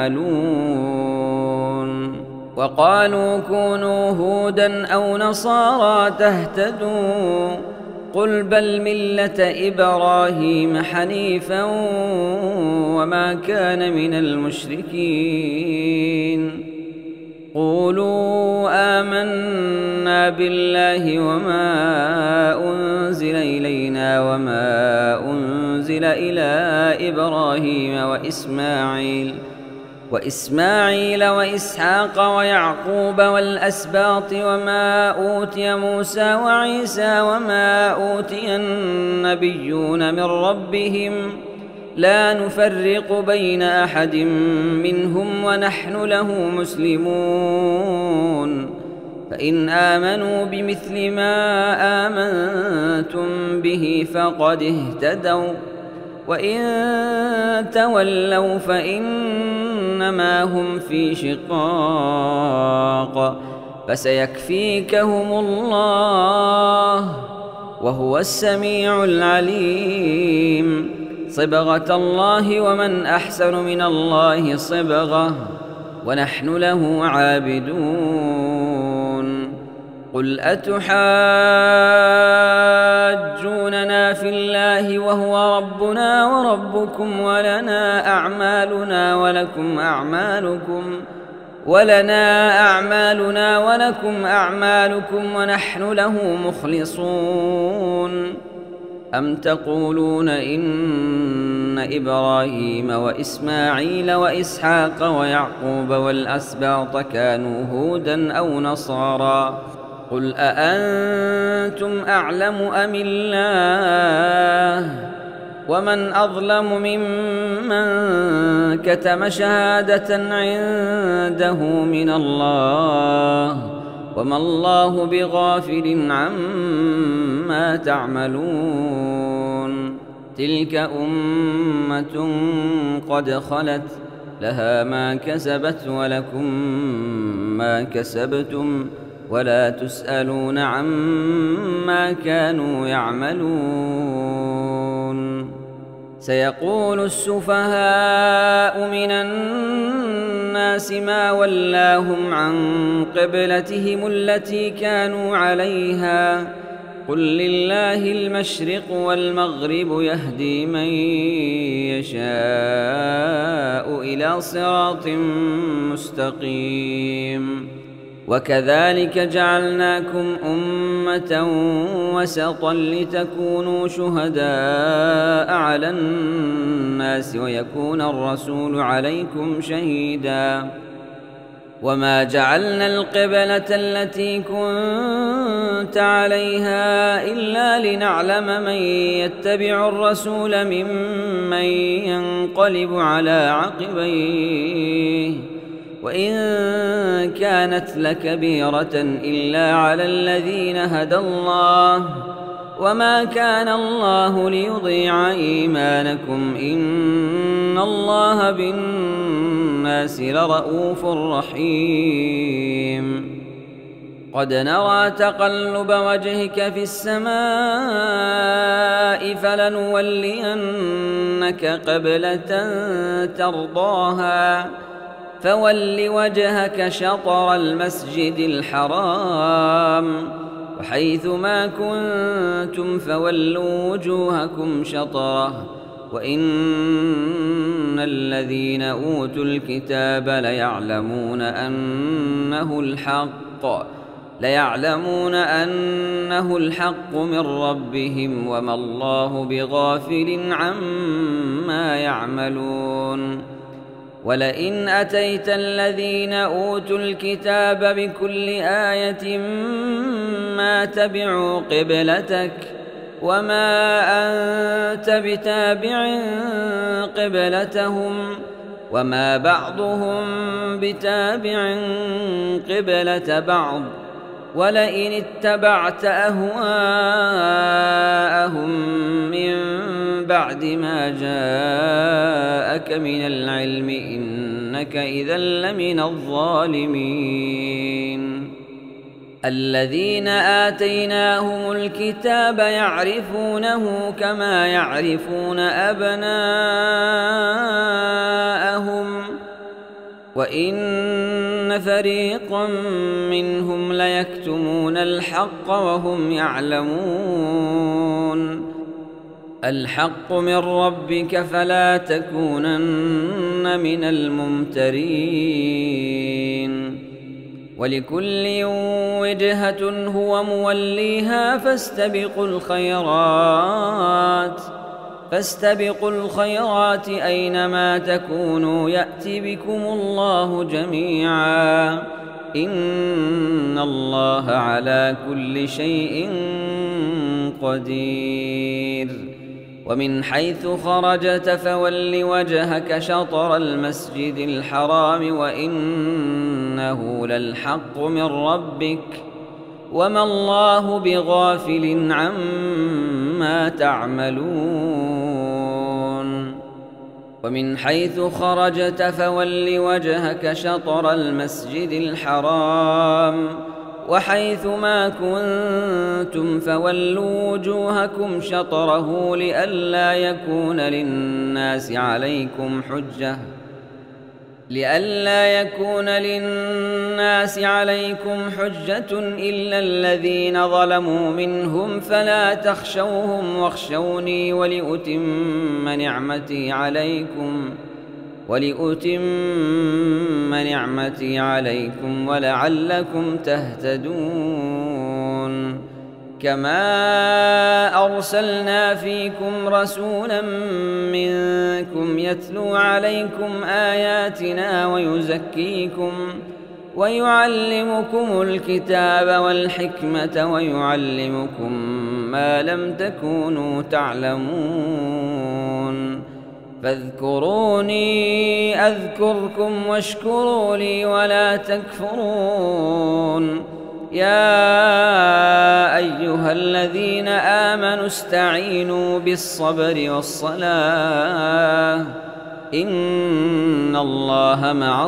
يعملون. وقالوا كونوا هودا أو نصارى تهتدوا قل بل ملة إبراهيم حنيفا وما كان من المشركين. قولوا آمنا بالله وما أنزل إلينا وما أنزل إلى إبراهيم وإسماعيل وإسماعيل وإسحاق ويعقوب والأسباط وما أوتي موسى وعيسى وما أوتي النبيون من ربهم لا نفرق بين أحد منهم ونحن له مسلمون. فإن آمنوا بمثل ما آمنتم به فقد اهتدوا وإن تولوا فإنما هم في شقاق فسيكفيكهم الله وهو السميع العليم. صبغة الله ومن أحسن من الله صبغة ونحن له عابدون. قل أتحاجوننا في الله وهو ربنا وربكم ولنا أعمالنا ولكم أعمالكم ولنا أعمالنا ولكم أعمالكم ونحن له مخلصون. أم تقولون إن إبراهيم وإسماعيل وإسحاق ويعقوب والأسباط كانوا هودا أو نصارى؟ قل أأنتم أعلم أم الله؟ ومن أظلم ممن كتم شهادة عنده من الله وما الله بغافل عما تعملون. تلك أمة قد خلت لها ما كسبت ولكم ما كسبتم ولا تسألون عما كانوا يعملون. سيقول السفهاء من الناس ما ولاهم عن قبلتهم التي كانوا عليها قل لله المشرق والمغرب يهدي من يشاء إلى صراط مستقيم. وكذلك جعلناكم أمة وسطا لتكونوا شهداء على الناس ويكون الرسول عليكم شهيدا. وما جعلنا القبلة التي كنت عليها إلا لنعلم من يتبع الرسول ممن ينقلب على عقبيه وإن كانت لكبيرة إلا على الذين هدى الله وما كان الله ليضيع إيمانكم إن الله بالناس لرؤوف رحيم. قد نرى تقلب وجهك في السماء فلنولينك قبلة ترضاها فول وجهك شطر المسجد الحرام وحيث ما كنتم فولوا وجوهكم شطره وإن الذين أوتوا الكتاب ليعلمون أنه الحق ليعلمون أنه الحق من ربهم وما الله بغافل عما يعملون. ولئن أتيت الذين أوتوا الكتاب بكل آية ما تبعوا قبلتك وما أنت بتابع قبلتهم وما بعضهم بتابع قبلة بعض ولئن اتبعت أهواءهم من بعد ما جاءك من العلم إنك إذا لمن الظالمين. الذين آتيناهم الكتاب يعرفونه كما يعرفون أبناءهم وإن فريقا منهم ليكتمون الحق وهم يعلمون. الحق من ربك فلا تكونن من الممترين. ولكل وجهة هو موليها فاستبقوا الخيرات فاستبقوا الخيرات أينما تكونوا يأتي بكم الله جميعا إن الله على كل شيء قدير. ومن حيث خرجت فول وجهك شطر المسجد الحرام وإنه للحق من ربك وما الله بغافل عما تعملون. ومن حيث خرجت فول وجهك شطر المسجد الحرام وحيث ما كنتم فولوا وجوهكم شطره لئلا يكون للناس عليكم حجة لئلا يكون للناس عليكم حجة إلا الذين ظلموا منهم فلا تخشوهم واخشوني ولأتم نعمتي عليكم ولأتم نعمتي عليكم ولعلكم تهتدون كما أرسلنا فيكم رسولا منكم يتلو عليكم آياتنا ويزكيكم ويعلمكم الكتاب والحكمة ويعلمكم ما لم تكونوا تعلمون فاذكروني أذكركم واشكروا لي ولا تكفرون يا أيها الذين آمنوا استعينوا بالصبر والصلاة إن الله مع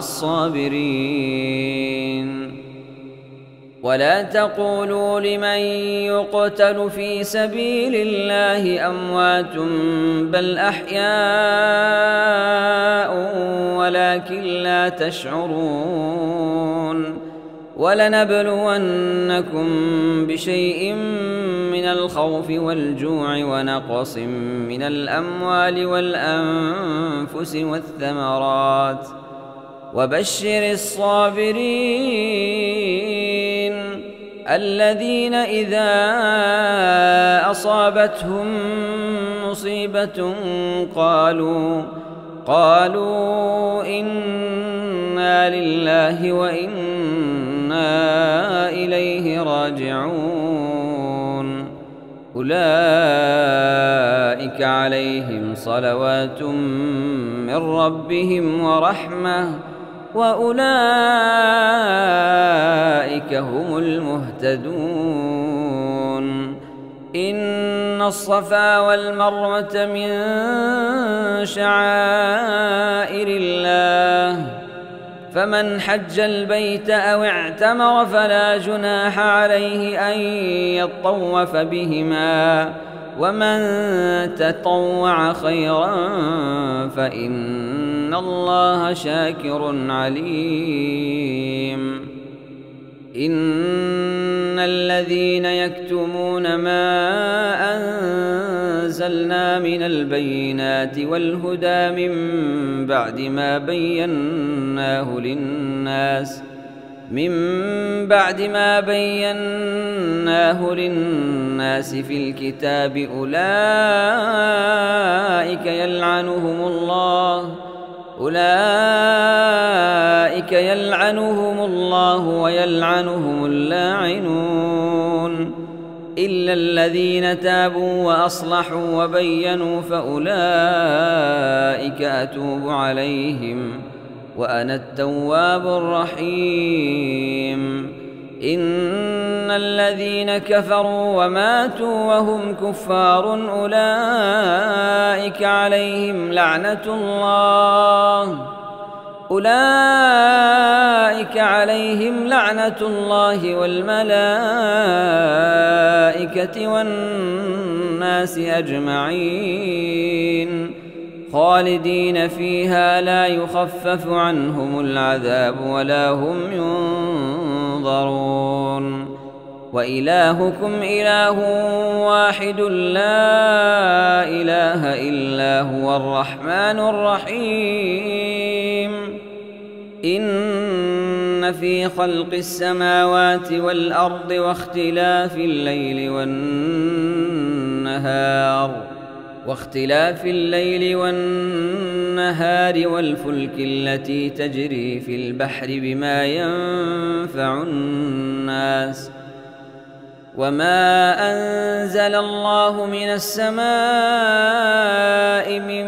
الصابرين ولا تقولوا لمن يقتل في سبيل الله أموات بل أحياء ولكن لا تشعرون ولنبلونكم بشيء من الخوف والجوع ونقص من الأموال والأنفس والثمرات وبشر الصابرين الذين إذا أصابتهم مصيبة قالوا قالوا إنا لله وإنا إليه راجعون أولئك عليهم صلوات من ربهم ورحمة وأولئك هم المهتدون إن الصفا والمروة من شعائر الله فمن حج البيت أو اعتمر فلا جناح عليه أن يطوف بهما ومن تطوع خيرا فإن الله شاكر عليم إن الذين يكتمون ما أنزلنا من البينات والهدى من بعد ما بيناه للناس من بعد ما بيناه للناس في الكتاب أولئك يلعنهم الله أولئك يلعنهم الله ويلعنهم اللاعنون إلا الذين تابوا وأصلحوا وبينوا فأولئك أتوب عليهم وأنا التواب الرحيم إن الذين كفروا وماتوا وهم كفار أولئك عليهم لعنة الله أولئك عليهم لعنة الله والملائكة والناس أجمعين خالدين فيها لا يخفف عنهم العذاب ولا هم ينظرون وإلهكم إله واحد لا إله إلا هو الرحمن الرحيم إن في خلق السماوات والأرض واختلاف الليل والنهار واختلاف الليل والنهار والفلك التي تجري في البحر بما ينفع الناس وما أنزل الله من السماء من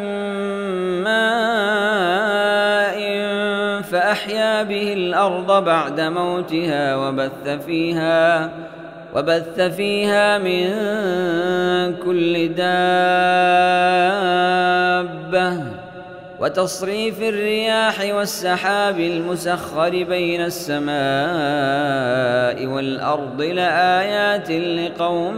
ماء فأحيا به الأرض بعد موتها وبث فيها وبث فيها من كل دابة وتصريف الرياح والسحاب المسخر بين السماء والأرض لآيات لقوم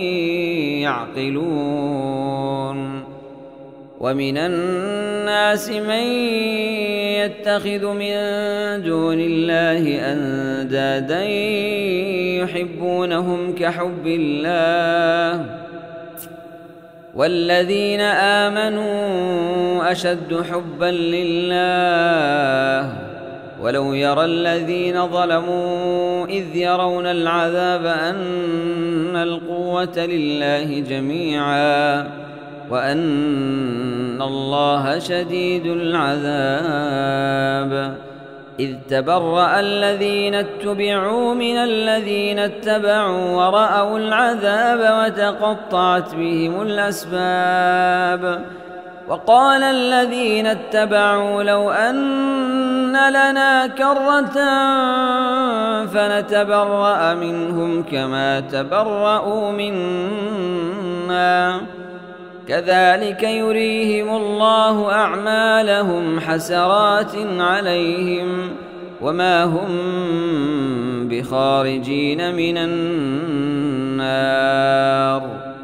يعقلون ومن الناس من يتخذ من دون الله أندادا يحبونهم كحب الله والذين آمنوا أشد حبا لله ولو يرى الذين ظلموا إذ يرون العذاب أن القوة لله جميعا وأن الله شديد العذاب إذ تبرأ الذين اتبعوا من الذين اتبعوا ورأوا العذاب وتقطعت بهم الأسباب وقال الذين اتبعوا لو أن لنا كرة فنتبرأ منهم كما تبرأوا منا كذلك يريهم الله أعمالهم حسرات عليهم وما هم بخارجين من النار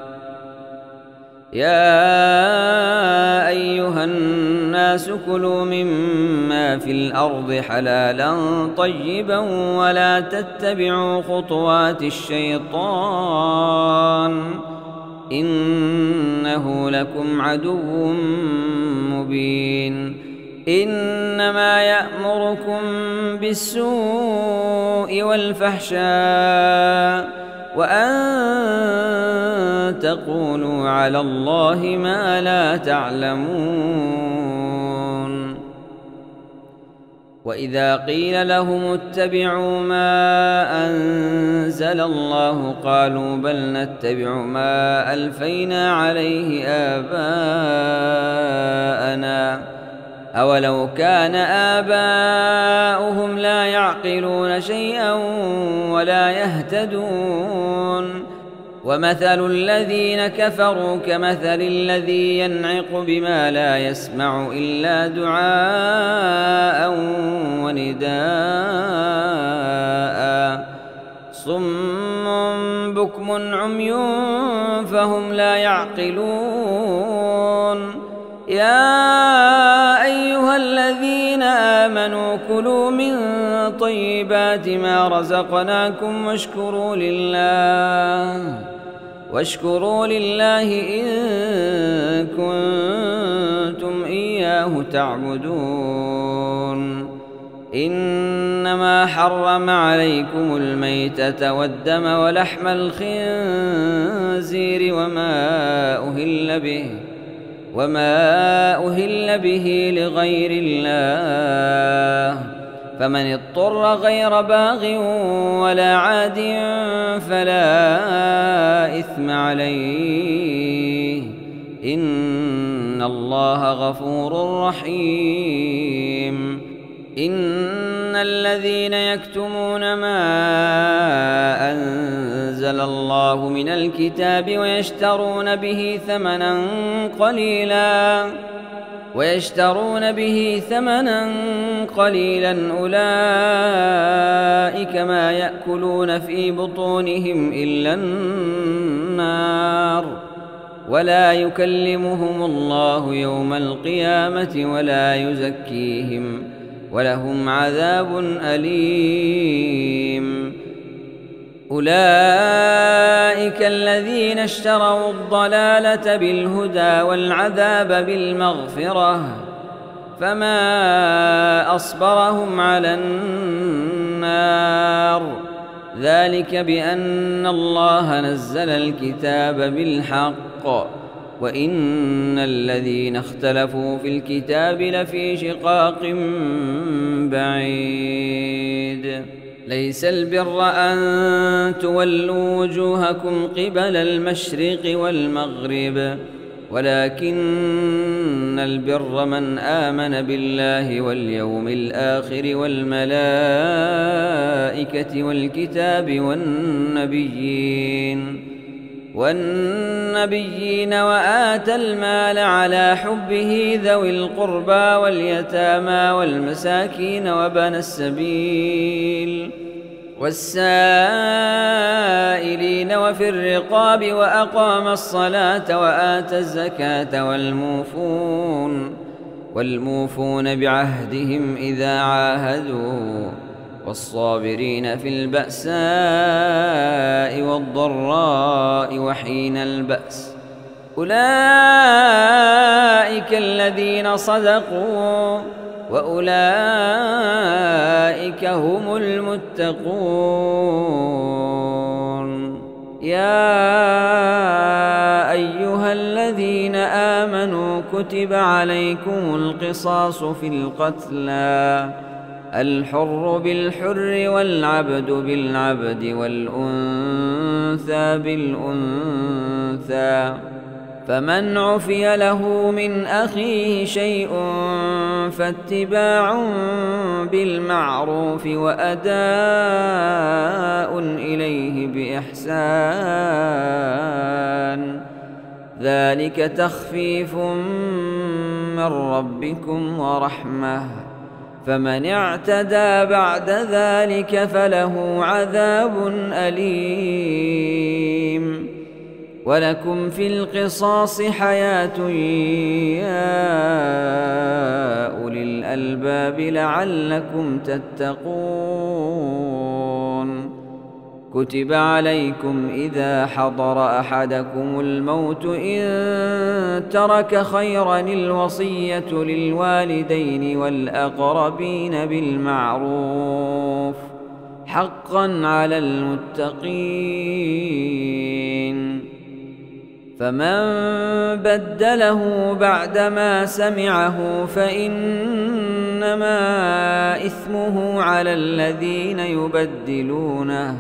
يا أيها الناس كلوا مما في الأرض حلالا طيبا ولا تتبعوا خطوات الشيطان إنه لكم عدو مبين إنما يأمركم بالسوء والفحشاء وأن تقولوا على الله ما لا تعلمون وإذا قيل لهم اتبعوا ما أنزل الله قالوا بل نتبع ما ألفينا عليه آباءنا أولو كان آباؤهم لا يعقلون شيئا ولا يهتدون ومثل الذين كفروا كمثل الذي ينعق بما لا يسمع إلا دعاء ونداء صم بكم عمي فهم لا يعقلون يا أيها الذين آمنوا كلوا من طيبات ما رزقناكم واشكروا لله واشكروا لله إن كنتم إياه تعبدون إنما حرم عليكم الميتة والدم ولحم الخنزير وما أهل به وما أهل به لغير الله فمن اضطر غير باغ ولا عاد فلا إثم عليه إن الله غفور رحيم إن الذين يكتمون ما أنزل الله من الكتاب ويشترون به ثمنا قليلا ويشترون به ثمنا قليلا أولئك ما يأكلون في بطونهم إلا النار ولا يكلمهم الله يوم القيامة ولا يزكيهم ولهم عذاب أليم أولئك الذين اشتروا الضلالة بالهدى والعذاب بالمغفرة فما أصبرهم على النار ذلك بأن الله نزل الكتاب بالحق وإن الذين اختلفوا في الكتاب لفي شقاق بعيد ليس البر أن تولوا وجوهكم قبل المشرق والمغرب ولكن البر من آمن بالله واليوم الآخر والملائكة والكتاب والنبيين والنبيين وآتى المال على حبه ذوي القربى واليتامى والمساكين وابن السبيل والسائلين وفي الرقاب وأقام الصلاة وآتى الزكاة والموفون والموفون بعهدهم إذا عاهدوا والصابرين في البأساء والضراء وحين البأس أولئك الذين صدقوا وأولئك هم المتقون. يا أيها الذين آمنوا كتب عليكم القصاص في القتلى، الحر بالحر والعبد بالعبد والأنثى بالأنثى، فمن عفي له من أخيه شيء فاتباع بالمعروف وأداء إليه بإحسان، ذلك تخفيف من ربكم ورحمة، فمن اعتدى بعد ذلك فله عذاب أليم. ولكم في القصاص حياة يا أولي الألباب لعلكم تتقون. كتب عليكم إذا حضر أحدكم الموت إن ترك خيرا الوصية للوالدين والأقربين بالمعروف، حقا على المتقين. فمن بدله بعدما سمعه فإنما إثمه على الذين يبدلونه،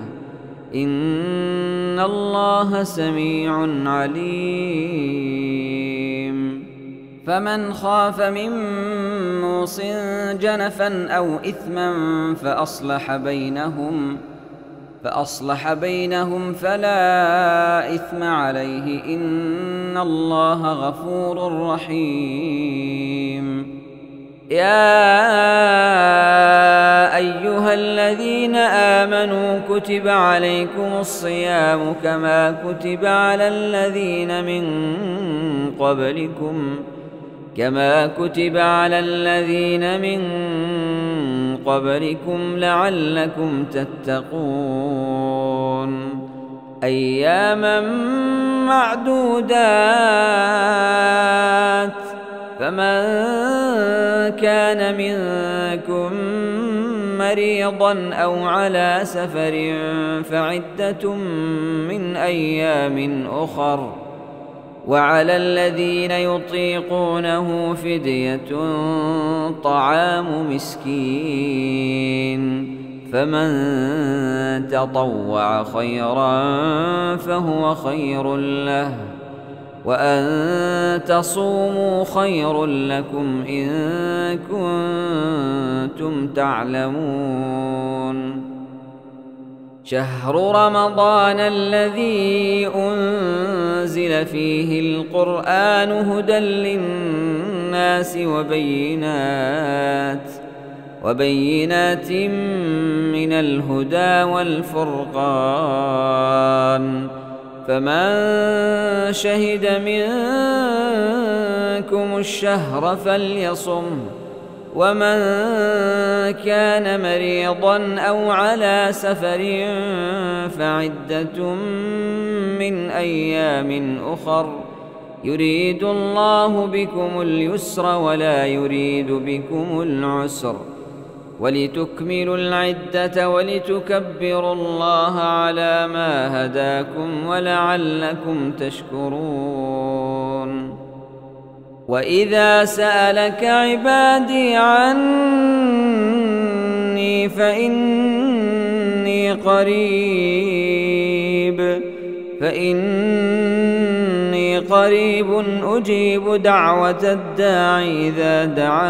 إن الله سميع عليم. فمن خاف من موص جنفا أو إثما فأصلح بينهم فأصلح بينهم فلا إثم عليه، إن الله غفور رحيم. يا أيها الذين آمنوا كتب عليكم الصيام كما كتب على الذين من قبلكم كما كتب على الذين من قبلكم لعلكم تتقون. أياما معدودات، فمن كان منكم مريضا أو على سفر فعدة من أيام أخر، وعلى الذين يطيقونه فدية طعام مسكين، فمن تطوع خيرا فهو خير له، وأن تصوموا خير لكم إن كنتم تعلمون. شهر رمضان الذي أنزل فيه القرآن هدى للناس وبينات وبينات من الهدى والفرقان، فمن شهد منكم الشهر فليصم، ومن كان مريضا أو على سفر فعدة من أيام أخر، يريد الله بكم اليسر ولا يريد بكم العسر، ولتكملوا العدة ولتكبروا الله على ما هداكم ولعلكم تشكرون. وإذا سألك عبادي عني فإني قريب فإني قريب أجيب دعوة الداع إذا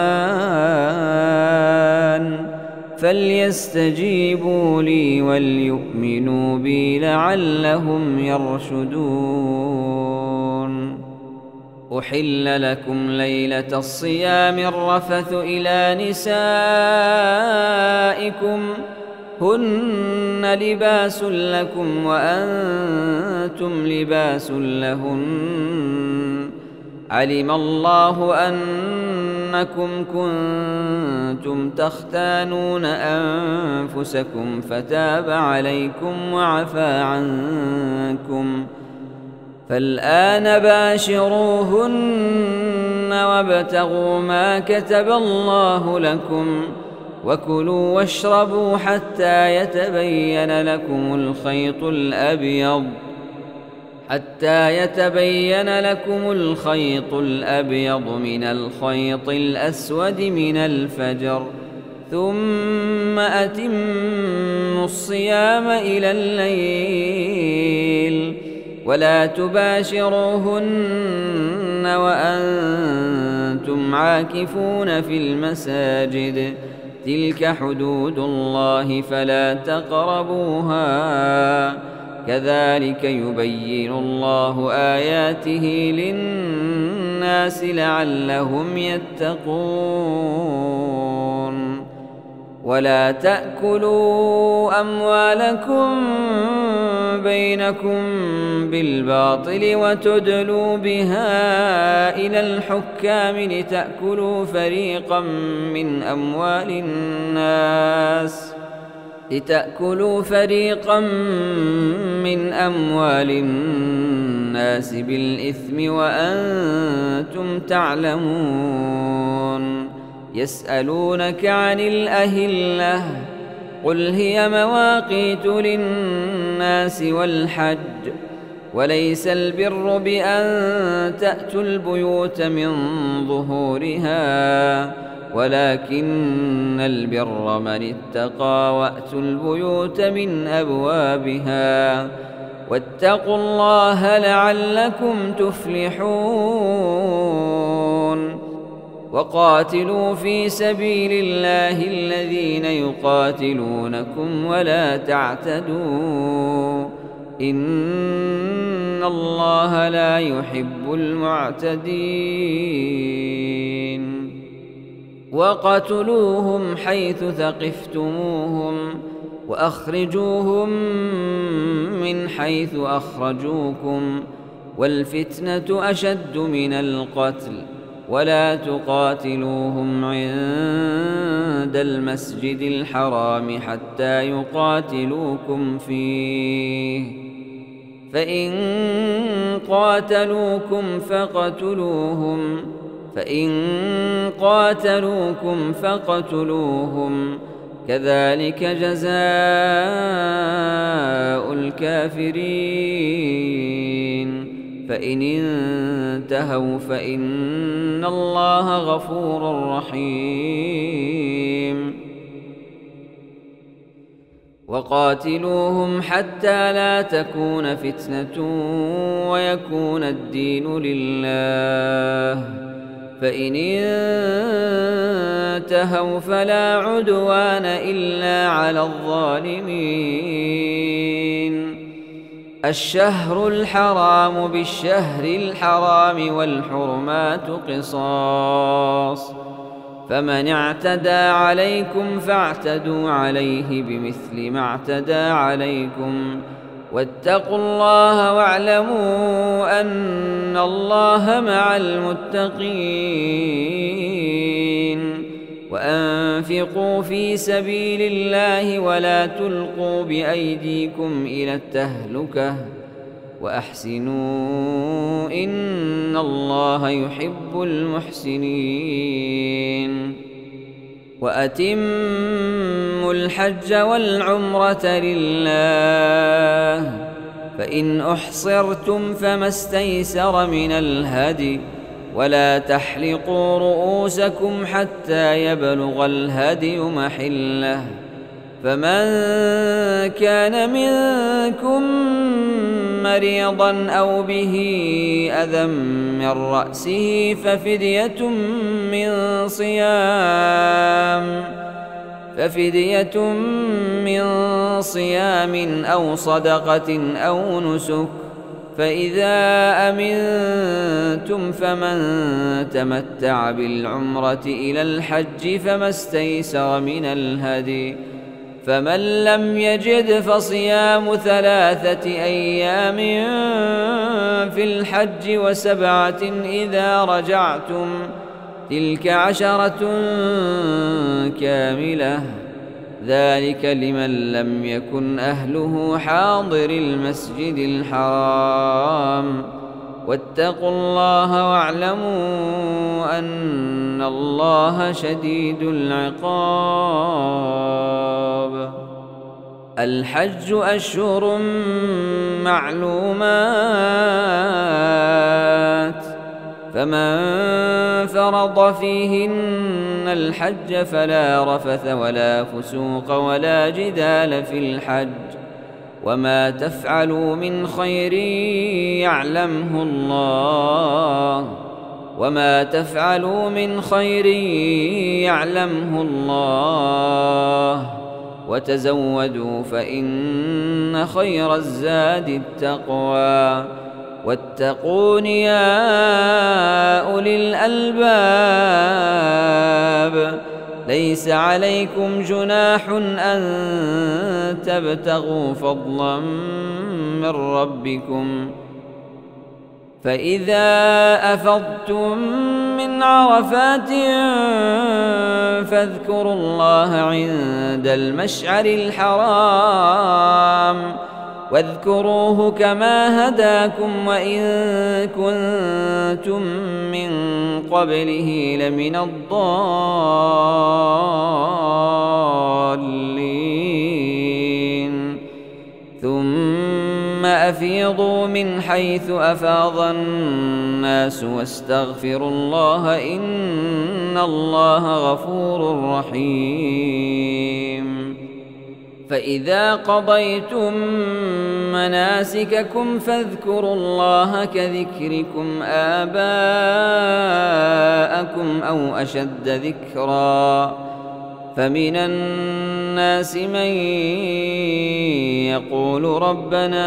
دعان، فليستجيبوا لي وليؤمنوا بي لعلهم يرشدون. أحل لكم ليلة الصيام الرفث إلى نسائكم هن لباس لكم وأنتم لباس لهن، علم الله أنكم كنتم تختانون أنفسكم فتاب عليكم وعفى عنكم، فالآن باشروهن وابتغوا ما كتب الله لكم وكلوا واشربوا حتى يتبين لكم الخيط الأبيض حتى يتبين لكم الخيط الأبيض من الخيط الأسود من الفجر، ثم أتموا الصيام إلى الليل ولا تباشروهن وأنتم عاكفون في المساجد، تلك حدود الله فلا تقربوها، كذلك يبين الله آياته للناس لعلهم يتقون. ولا تأكلوا أموالكم بينكم بالباطل وتدلوا بها إلى الحكام لتأكلوا فريقا من أموال الناس لتأكلوا فريقا من أموال الناس بالإثم وأنتم تعلمون. يسألونك عن الأهلة قل هي مواقيت للناس والحج، وليس البر بأن تأتوا البيوت من ظهورها ولكن البر من اتقى وأتوا البيوت من أبوابها واتقوا الله لعلكم تفلحون. وقاتلوا في سبيل الله الذين يقاتلونكم ولا تعتدوا إن الله لا يحب المعتدين. وقتلوهم حيث ثقفتموهم وأخرجوهم من حيث أخرجوكم، والفتنة أشد من القتل، ولا تقاتلوهم عند المسجد الحرام حتى يقاتلوكم فيه، فإن قاتلوكم فاقتلوهم فإن قاتلوكم فاقتلوهم كذلك جزاء الكافرين. فإن انتهوا فإن الله غفور رحيم. وقاتلوهم حتى لا تكون فتنة ويكون الدين لله، فإن انتهوا فلا عدوان إلا على الظالمين. الشهر الحرام بالشهر الحرام والحرمات قصاص، فمن اعتدى عليكم فاعتدوا عليه بمثل ما اعتدى عليكم، واتقوا الله واعلموا أن الله مع المتقين. وأنفقوا في سبيل الله ولا تلقوا بأيديكم إلى التهلكة وأحسنوا إن الله يحب المحسنين. وأتموا الحج والعمرة لله، فإن أحصرتم فما استيسر من الهدي، ولا تحلقوا رؤوسكم حتى يبلغ الهدي محله، فمن كان منكم مريضا أو به أذى من رأسه ففدية من صيام ففدية من صيام أو صدقة أو نسك، فإذا أمنتم فمن تمتع بالعمرة إلى الحج فما استيسر من الهدي، فمن لم يجد فصيام ثلاثة أيام في الحج وسبعة إذا رجعتم، تلك عشرة كاملة، ذلك لمن لم يكن أهله حاضر المسجد الحرام واتقوا الله واعلموا أن الله شديد العقاب. الحج أشهر معلومات، فمن فرض فيهن الحج فلا رفث ولا فسوق ولا جدال في الحج، وما تفعلوا من خير يعلمه الله وما تفعلوا من خير يعلمه الله وتزودوا فإن خير الزاد التقوى واتقون يا أولي الألباب. ليس عليكم جناح أن تبتغوا فضلا من ربكم، فإذا أفضتم من عرفات فاذكروا الله عند المشعر الحرام واذكروه كما هداكم وإن كنتم من قبله لمن الضالين. ثم أفيضوا من حيث أفاض الناس واستغفروا الله إن الله غفور رحيم. فإذا قضيتم مناسككم فاذكروا الله كذكركم آباءكم أو أشد ذكرا. فمن الناس من يقول ربنا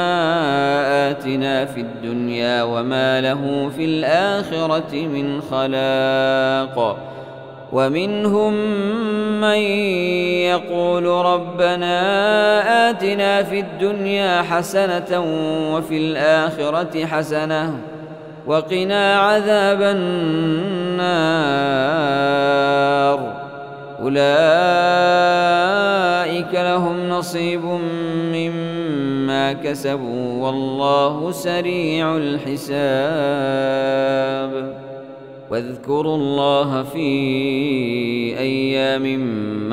آتنا في الدنيا وما له في الآخرة من خلاق، ومنهم من يقول ربنا آتنا في الدنيا حسنة وفي الآخرة حسنة وقنا عذاب النار. أولئك لهم نصيب مما كسبوا والله سريع الحساب. واذكروا الله في أيام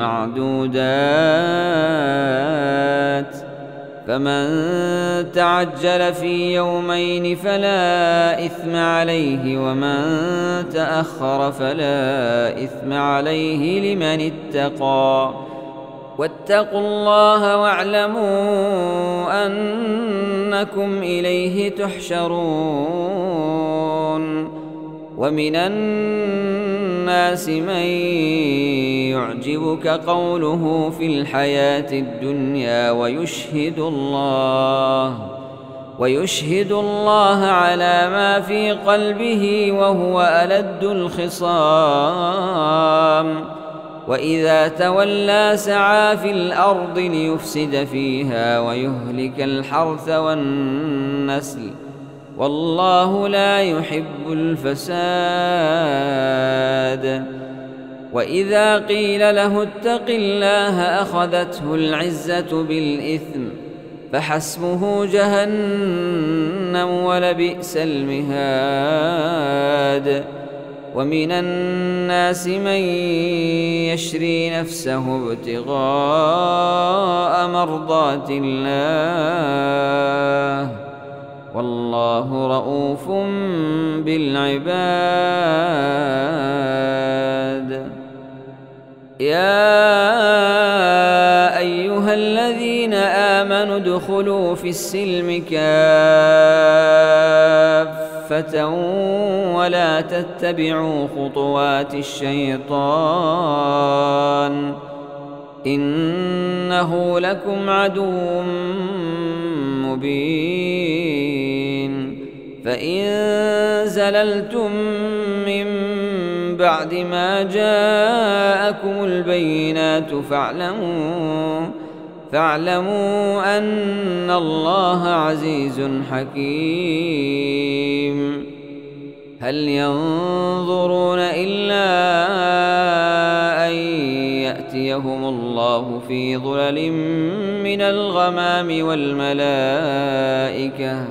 معدودات، فمن تعجل في يومين فلا إثم عليه ومن تأخر فلا إثم عليه لمن اتقى. واتقوا الله واعلموا أنكم إليه تحشرون. ومن الناس من يعجبك قوله في الحياة الدنيا ويشهد الله ويشهد الله على ما في قلبه وهو ألد الخصام. وإذا تولى سعى في الأرض ليفسد فيها ويهلك الحرث والنسل والله لا يحب الفساد. وإذا قيل له اتق الله أخذته العزة بالإثم فحسبه جهنم ولبئس المهاد. ومن الناس من يشري نفسه ابتغاء مرضات الله والله رؤوف بالعباد. يا أيها الذين آمنوا ادخلوا في السلم كافة ولا تتبعوا خطوات الشيطان إنه لكم عدو مبين. فإن زللتم من بعد ما جاءكم البينات فاعلموا فاعلموا أن الله عزيز حكيم. هل ينظرون إلا أن يأتيهم يناديهم الله في ظلل من الغمام والملائكة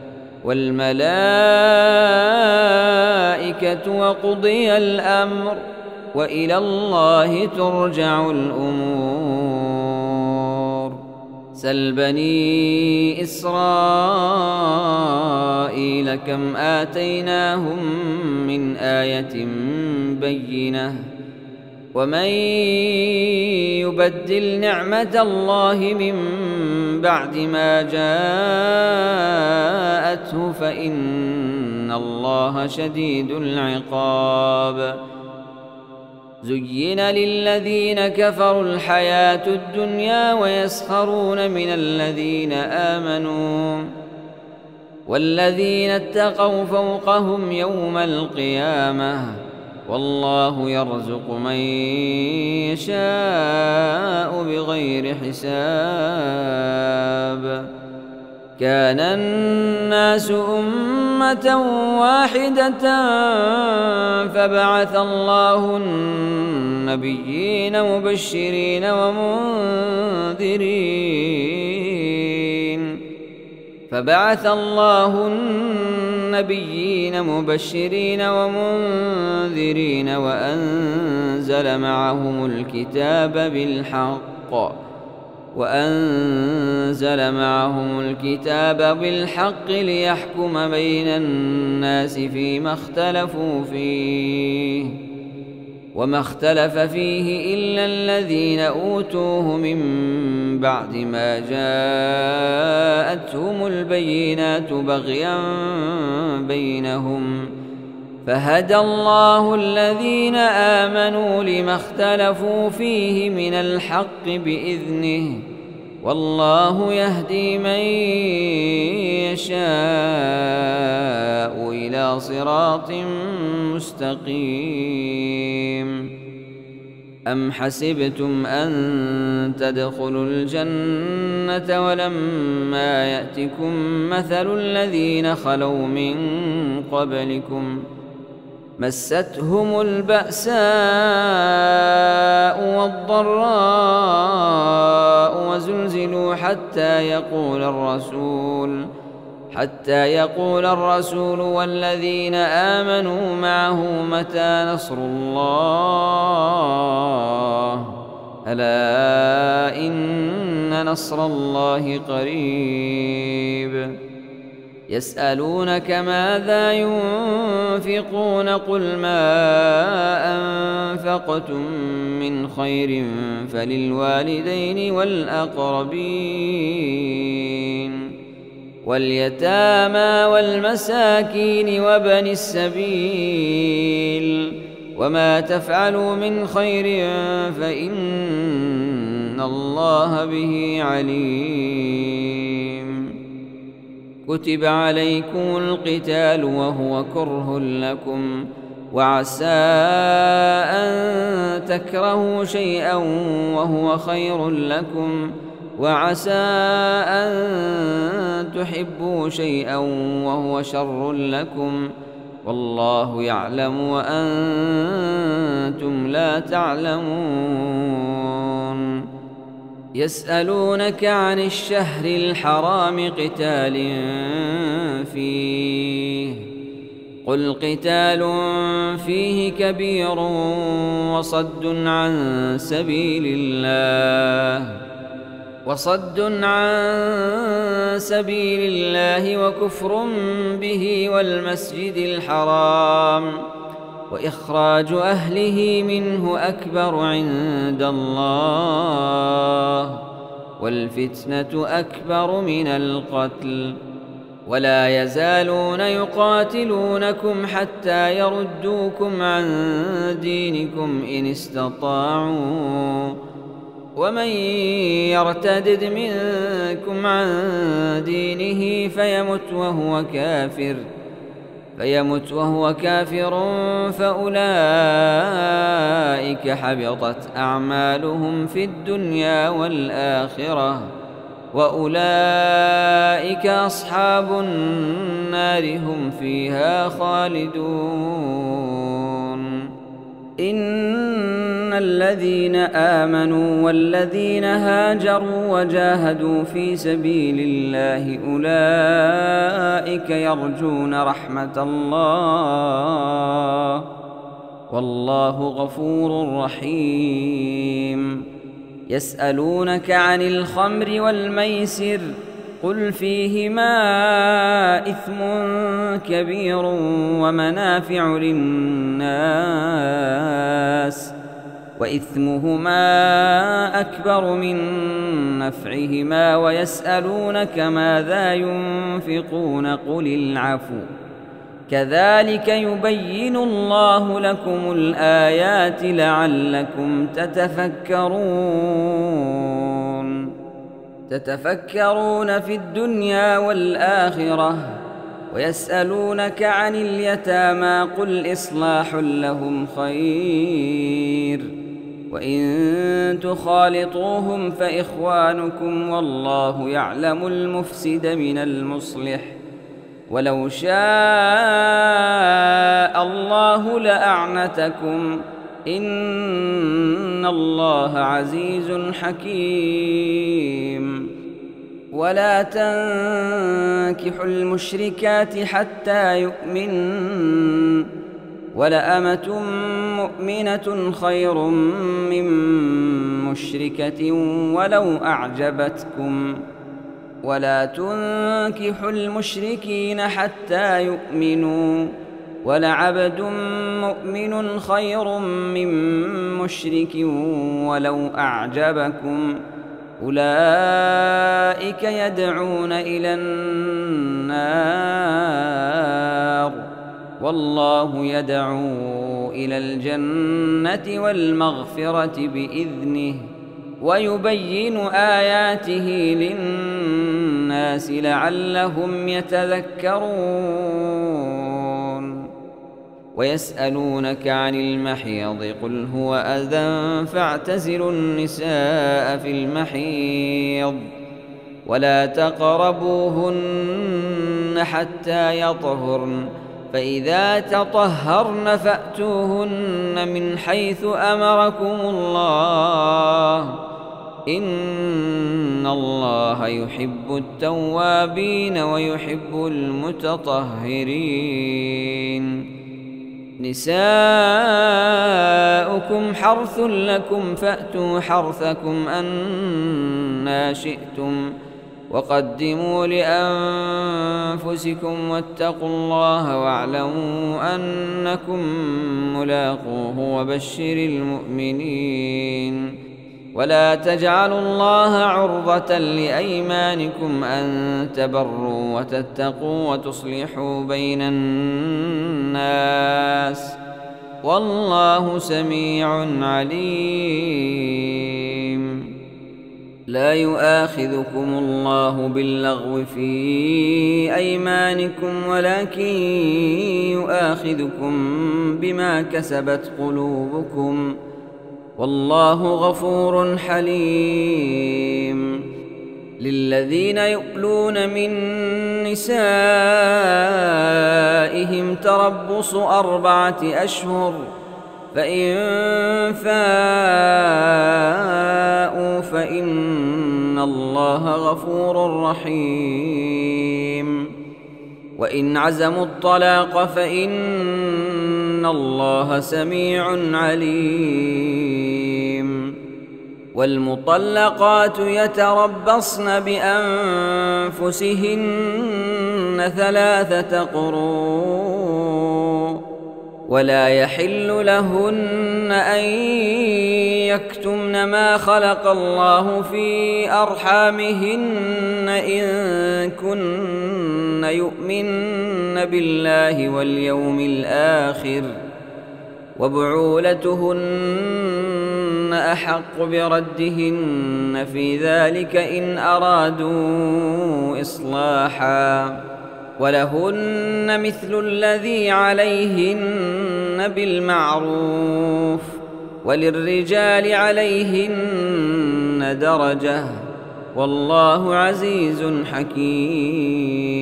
والملائكة وقضي الأمر وإلى الله ترجع الأمور. سل بني إسرائيل كم آتيناهم من آية بينة ومن يبدل نعمة الله من بعد ما جاءته فإن الله شديد العقاب. زين للذين كفروا الحياة الدنيا ويسخرون من الذين آمنوا والذين اتقوا فوقهم يوم القيامة والله يرزق من يشاء بغير حساب. كان الناس أمة واحدة فبعث الله النبيين مبشرين ومنذرين فبعث الله النبيين مبشرين ومنذرين وأنزل معهم الكتاب بالحق وأنزل معهم الكتاب بالحق ليحكم بين الناس فيما اختلفوا فيه وما اختلف فيه إلا الذين أوتوه من بعد ما جاءتهم البينات بغيا بينهم فهدى الله الذين آمنوا لما اختلفوا فيه من الحق بإذنه والله يهدي من يشاء إلى صراط مستقيم. أم حسبتم أن تدخلوا الجنة ولما يأتكم مثل الذين خلوا من قبلكم مستهم البأساء والضراء وزلزلوا حتى يقول الرسول حتى يقول الرسول والذين آمنوا معه متى نصر الله ألا إن نصر الله قريب. يسألونك ماذا ينفقون قل ما أنفقتم من خير فللوالدين والأقربين واليتامى والمساكين وابن السبيل وما تفعلوا من خير فإن الله به عليم. كتب عليكم القتال وهو كره لكم وعسى أن تكرهوا شيئا وهو خير لكم وعسى أن تحبوا شيئا وهو شر لكم والله يعلم وأنتم لا تعلمون. يسألونك عن الشهر الحرام قتال فيه قل قتال فيه كبير وصد عن سبيل الله وصد عن سبيل الله وكفر به والمسجد الحرام وإخراج أهله منه أكبر عند الله والفتنة أكبر من القتل ولا يزالون يقاتلونكم حتى يردوكم عن دينكم إن استطاعوا ومن يرتدد منكم عن دينه فيمت وهو كافر فيمت وهو كافر فأولئك حبطت أعمالهم في الدنيا والآخرة وأولئك أصحاب النار هم فيها خالدون. إن الذين آمنوا والذين هاجروا وجاهدوا في سبيل الله أولئك يرجون رحمة الله والله غفور رحيم. يسألونك عن الخمر والميسر قل فيهما إثم كبير ومنافع للناس وإثمهما أكبر من نفعهما ويسألونك ماذا ينفقون قل العفو كذلك يبين الله لكم الآيات لعلكم تتفكرون تتفكرون في الدنيا والآخرة. ويسألونك عن اليتامى قل إصلاح لهم خير وإن تخالطوهم فإخوانكم والله يعلم المفسد من المصلح ولو شاء الله لأعنتكم إن الله عزيز حكيم. ولا تنكحوا المشركات حتى يؤمنن ولأمة مؤمنة خير من مشركة ولو أعجبتكم ولا تنكحوا المشركين حتى يؤمنوا ولعبد مؤمن خير من مشرك ولو أعجبكم أولئك يدعون إلى النار والله يدعو إلى الجنة والمغفرة بإذنه ويبين آياته للناس لعلهم يتذكرون. ويسألونك عن المحيض قل هو أذى فاعتزلوا النساء في المحيض ولا تقربوهن حتى يطهرن فإذا تطهرن فأتوهن من حيث أمركم الله إن الله يحب التوابين ويحب المتطهرين. نساؤكم حرث لكم فأتوا حرثكم أنى شئتم وقدموا لأنفسكم واتقوا الله واعلموا أنكم ملاقوه وبشر المؤمنين. ولا تجعلوا الله عرضة لأيمانكم أن تبروا وتتقوا وتصلحوا بين الناس والله سميع عليم. لا يؤاخذكم الله باللغو في أيمانكم ولكن يؤاخذكم بما كسبت قلوبكم والله غفور حليم. للذين يؤلون من نسائهم تربص أربعة أشهر فإن فاءوا فإن الله غفور رحيم. وإن عزموا الطلاق فإن الله سميع عليم. والمطلقات يتربصن بأنفسهن ثلاثة قروء ولا يحل لهن أن يكتمن ما خلق الله في أرحامهن إن كن يؤمن بالله واليوم الآخر وبعولتهن أحق بردهن في ذلك إن أرادوا إصلاحا ولهن مثل الذي عليهن بالمعروف وللرجال عليهن درجة والله عزيز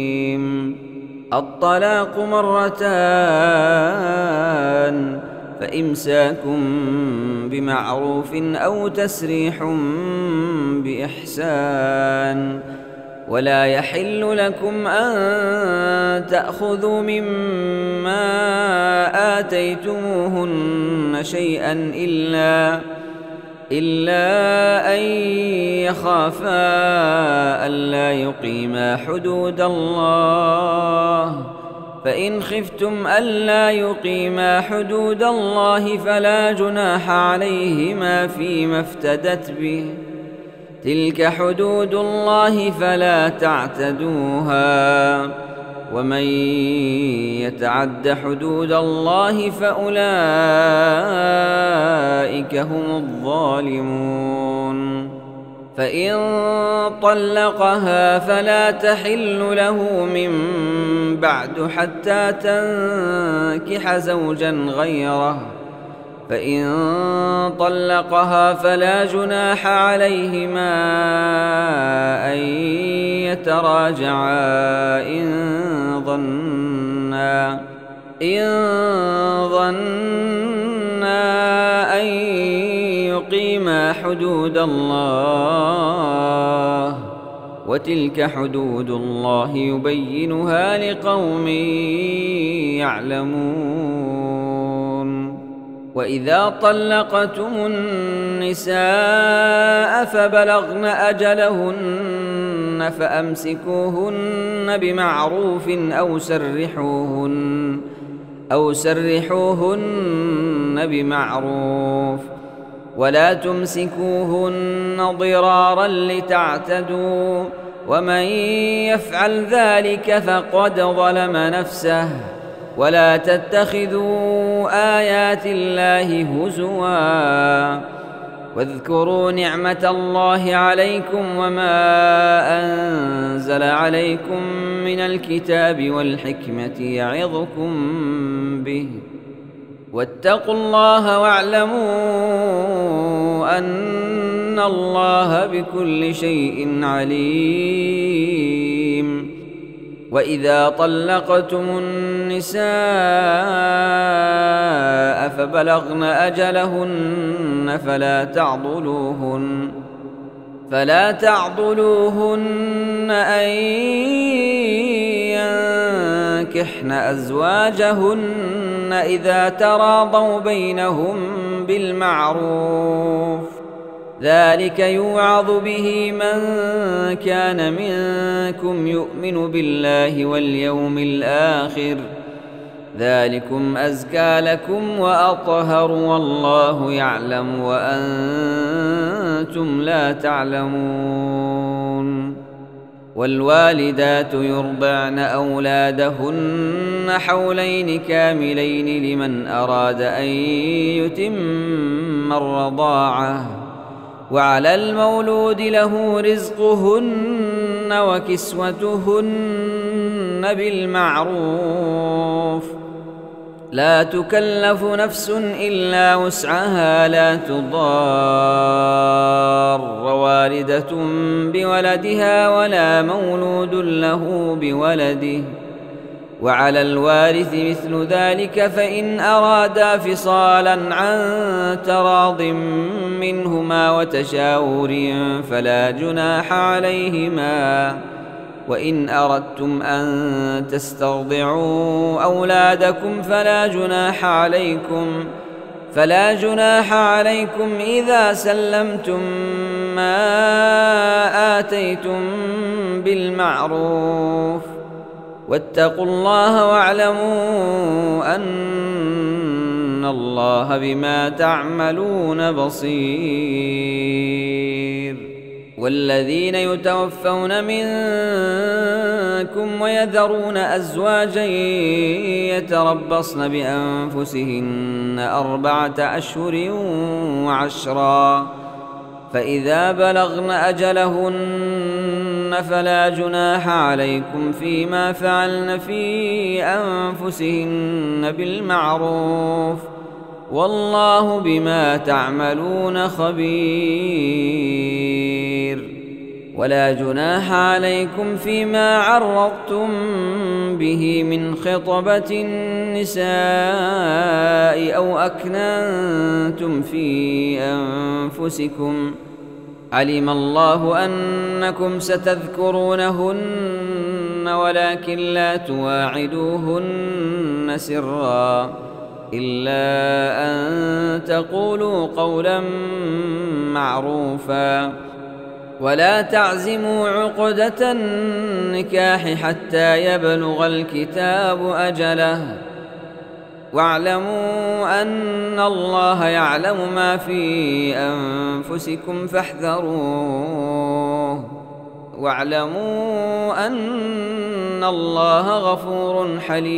حكيم. الطلاق مرتان فإمساك بمعروف أو تسريح بإحسان. ولا يحل لكم أن تأخذوا مما آتيتموهن شيئا إلا إلا أن يخافا ألا يقيما حدود الله، فإن خفتم ألا يقيما حدود الله فلا جناح عليهما فيما افتدت به، تلك حدود الله فلا تعتدوها، ومن يتعد حدود الله فأولئك هم الظالمون. فإن طلقها فلا تحل له من بعد حتى تنكح زوجا غيره، فإن طلقها فلا جناح عليهما أن يتراجعا إن ظنا إن ظنا أن يقيما حدود الله، وتلك حدود الله يبينها لقوم يعلمون. وإذا طلقتم النساء فبلغن أجلهن فأمسكوهن بمعروف أو سرحوهن أو سرحوهن بمعروف، ولا تمسكوهن ضرارا لتعتدوا، ومن يفعل ذلك فقد ظلم نفسه. ولا تتخذوا آيات الله هزوا، واذكروا نعمة الله عليكم وما أنزل عليكم من الكتاب والحكمة يعظكم به، واتقوا الله واعلموا أن الله بكل شيء عليم. وإذا طلقتم النساء فبلغن أجلهن فلا تعضلوهن فلا تعضلوهن أن ينكحن أزواجهن إذا تراضوا بينهم بالمعروف، ذلك يوعظ به من كان منكم يؤمن بالله واليوم الآخر، ذلكم أزكى لكم وأطهر، والله يعلم وأنتم لا تعلمون. والوالدات يرضعن أولادهن حولين كاملين لمن أراد أن يتم الرضاعة، وعلى المولود له رزقهن وكسوتهن بالمعروف، لا تكلف نفس إلا وسعها، لا تضار والدة بولدها ولا مولود له بولده، وعلى الوارث مثل ذلك، فإن أرادا فصالا عن تراض منهما وتشاور فلا جناح عليهما. وإن أردتم أن تسترضعوا أولادكم فلا جناح عليكم فلا جناح عليكم إذا سلمتم ما آتيتم بالمعروف، واتقوا الله واعلموا أن الله بما تعملون بصير. والذين يتوفون منكم ويذرون أزواجا يتربصن بأنفسهن أربعة أشهر وعشرا، فإذا بلغن أجلهن فلا جناح عليكم فيما فعلن في أنفسهن بالمعروف، والله بما تعملون خبير. ولا جناح عليكم فيما عرضتم به من خطبة النساء أو أكننتم في أنفسكم. علم الله أنكم ستذكرونهن ولكن لا تواعدوهن سرا إلا أن تقولوا قولا معروفا. ولا تعزموا عقدة النكاح حتى يبلغ الكتاب أجله واعلموا أن الله يعلم ما في أنفسكم فاحذروه واعلموا أن الله غفور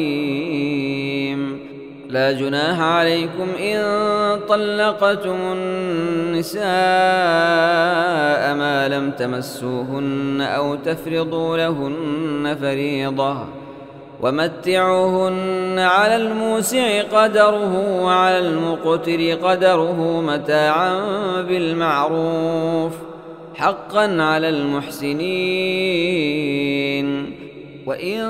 حليم. لا جناح عليكم إن طلقتم النساء ما لم تمسوهن أو تفرضوا لهن فريضة ومتعوهن على الموسع قدره وعلى المقتر قدره متاعا بالمعروف حقا على المحسنين. وإن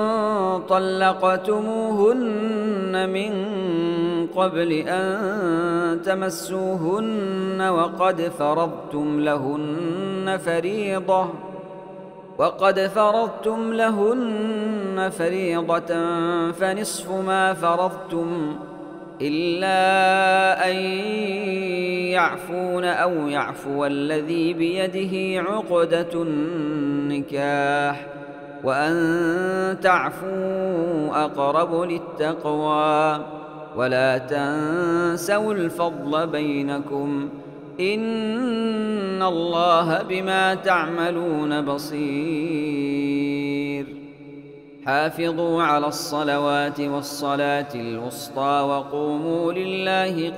طلقتموهن من قبل أن تمسوهن وقد فرضتم لهن فريضة وقد فرضتم لهن فريضة فنصف ما فرضتم إلا أن يعفون أو يعفو الذي بيده عقدة النكاح وأن تعفوا أقرب للتقوى. ولا تنسوا الفضل بينكم إن الله بما تعملون بصير. حافظوا على الصلوات والصلاة الوسطى وقوموا لله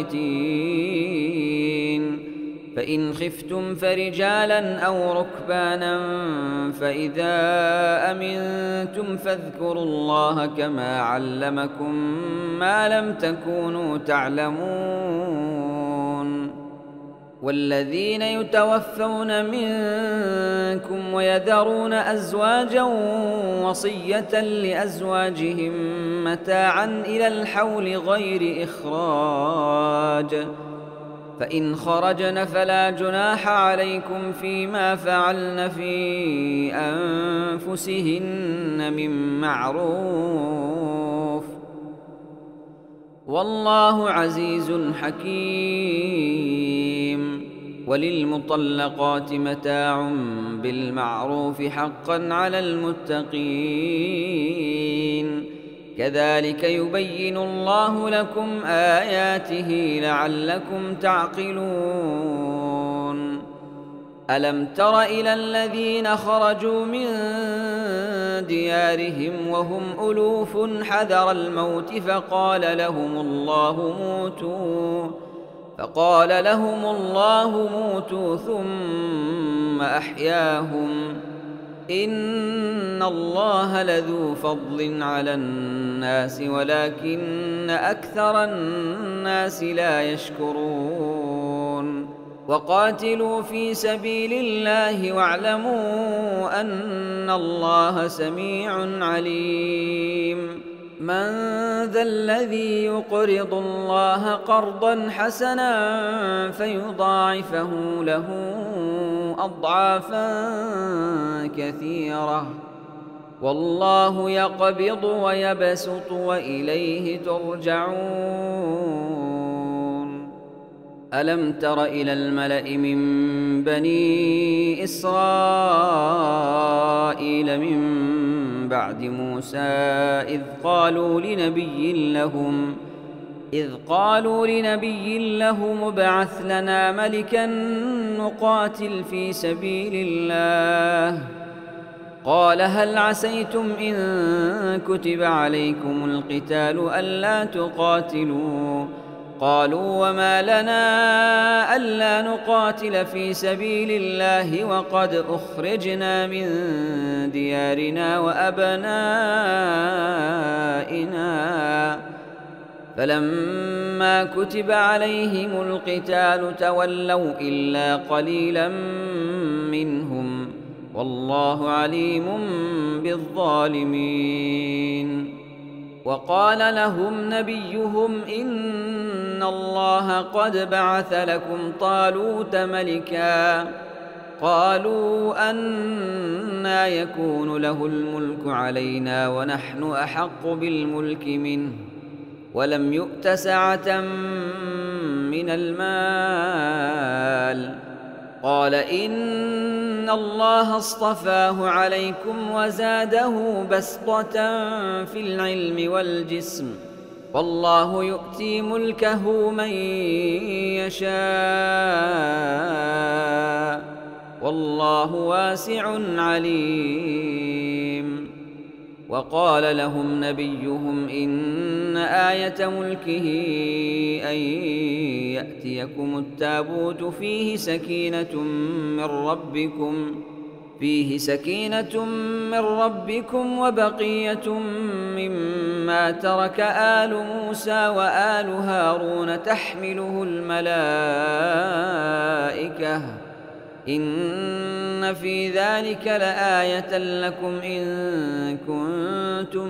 قانتين. فإن خفتم فرجالا أو ركبانا فإذا أمنتم فاذكروا الله كما علمكم ما لم تكونوا تعلمون. والذين يتوفون منكم ويذرون أزواجا وصية لأزواجهم متاعا إلى الحول غير إخراج فإن خرجن فلا جناح عليكم فيما فعلن في أنفسهن من معروف والله عزيز حكيم. وللمطلقات متاع بالمعروف حقا على المتقين. كذلك يبين الله لكم آياته لعلكم تعقلون. ألم تر إلى الذين خرجوا من ديارهم وهم ألوف حذر الموت فقال لهم الله موتوا فقال لهم الله موتوا ثم أحياهم إن الله لذو فضل على الناس ولكن أكثر الناس لا يشكرون. وقاتلوا في سبيل الله واعلموا أن الله سميع عليم. من ذا الذي يقرض الله قرضا حسنا فيضاعفه له أضعافا كثيرة والله يقبض ويبسط وإليه ترجعون. ألم تر إلى الملأ من بني إسرائيل من بعد موسى إذ قالوا لنبي لهم إذ قالوا لنبي لهم ابعث لنا ملكا نقاتل في سبيل الله قال هل عسيتم إن كتب عليكم القتال ألا تقاتلوا قالوا وما لنا ألا نقاتل في سبيل الله وقد أخرجنا من ديارنا وأبنائنا فلما كتب عليهم القتال تولوا إلا قليلا منهم والله عليم بالظالمين. وقال لهم نبيهم إن الله قد بعث لكم طالوت ملكا قالوا أنى يكون له الملك علينا ونحن أحق بالملك منه ولم يؤت سعة من المال. قال إن الله اصطفاه عليكم وزاده بسطة في العلم والجسم والله يؤتي ملكه من يشاء والله واسع عليم. وقال لهم نبيهم إن آية ملكه أن يأتيكم التابوت فيه سكينة من ربكم فيه سكينة من ربكم وبقية مما ترك آل موسى وآل هارون تحمله الملائكة إن في ذلك لآية لكم إن كنتم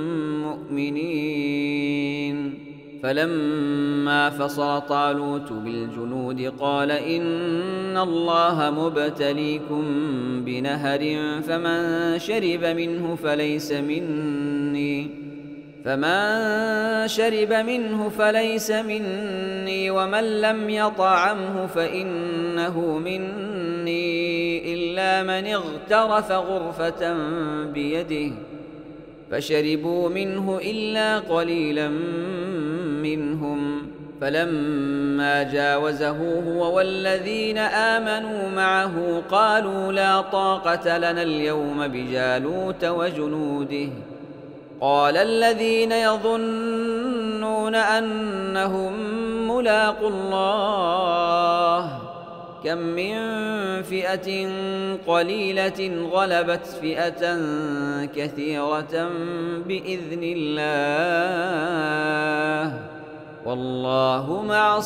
مؤمنين. فلما فصل طالوت بالجنود قال إن الله مبتليكم بنهر فمن شرب منه فليس مني فمن شرب منه فليس مني ومن لم يطعمه فإنه مني إلا من اغترف غرفة بيده فشربوا منه إلا قليلا منهم. فلما جاوزه هو والذين آمنوا معه قالوا لا طاقة لنا اليوم بجالوت وجنوده. قال الذين يظنون أنهم ملاقو الله كم من فئة قليلة غلبت فئة كثيرة بإذن الله والله مع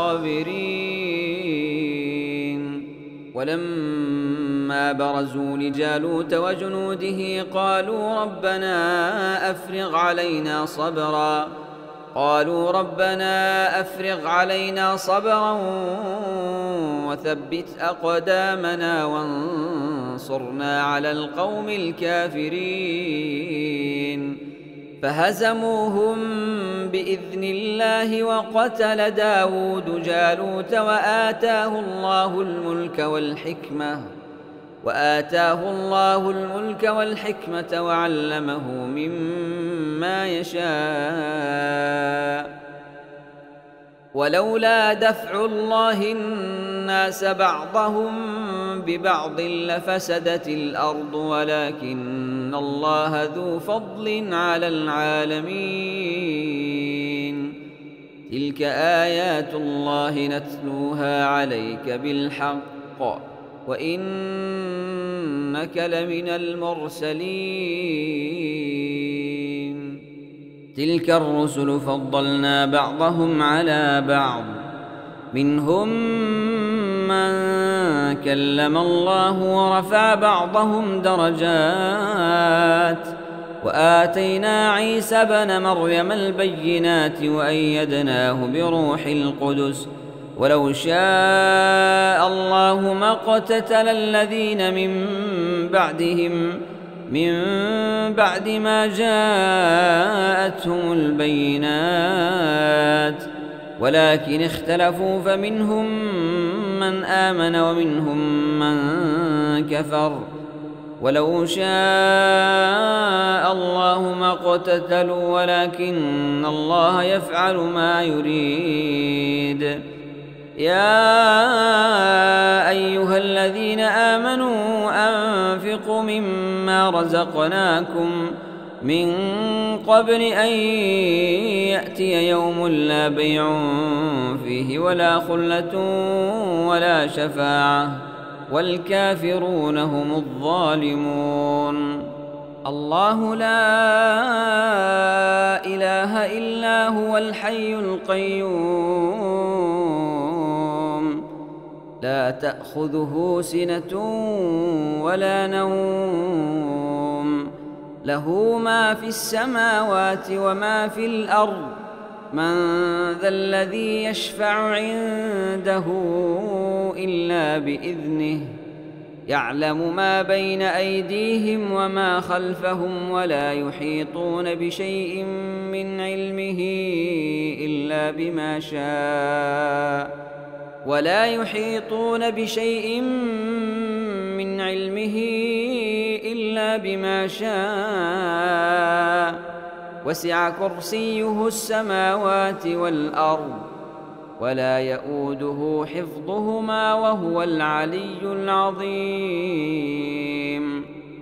الصابرين. ولما برزوا لجالوت وجنوده قالوا ربنا أفرغ علينا صبرا قالوا ربنا أفرغ علينا صبرا وثبت أقدامنا وانصرنا على القوم الكافرين. فهزموهم بإذن الله وقتل داود جالوت وآتاه الله الملك والحكمة وآتاه الله الملك والحكمة وعلمه مما يشاء. ولولا دفع الله الناس بعضهم ببعض لفسدت الأرض ولكن الله ذو فضل على العالمين. تلك آيات الله نتلوها عليك بالحق وإنك لمن المرسلين. تلك الرسل فضلنا بعضهم على بعض منهم من كلم الله ورفع بعضهم درجات وآتينا عيسى ابن مريم البينات وأيدناه بروح القدس ولو شاء الله ما اقتتل الذين من بعدهم من بعد ما جاءتهم البينات ولكن اختلفوا فمنهم من آمن ومنهم من كفر ولو شاء الله ما اقتتلوا ولكن الله يفعل ما يريد. يا أيها الذين آمنوا أنفقوا مما رزقناكم من قبل أن يأتي يوم لا بيع فيه ولا خلة ولا شفاعة والكافرون هم الظالمون. الله لا إله إلا هو الحي القيوم لا تأخذه سنة ولا نوم له ما في السماوات وما في الأرض من ذا الذي يشفع عنده إلا بإذنه يعلم ما بين أيديهم وما خلفهم ولا يحيطون بشيء من علمه إلا بما شاء ولا يحيطون بشيء من علمه إلا بما شاء وسع كرسيه السماوات والأرض ولا يؤوده حفظهما وهو العلي العظيم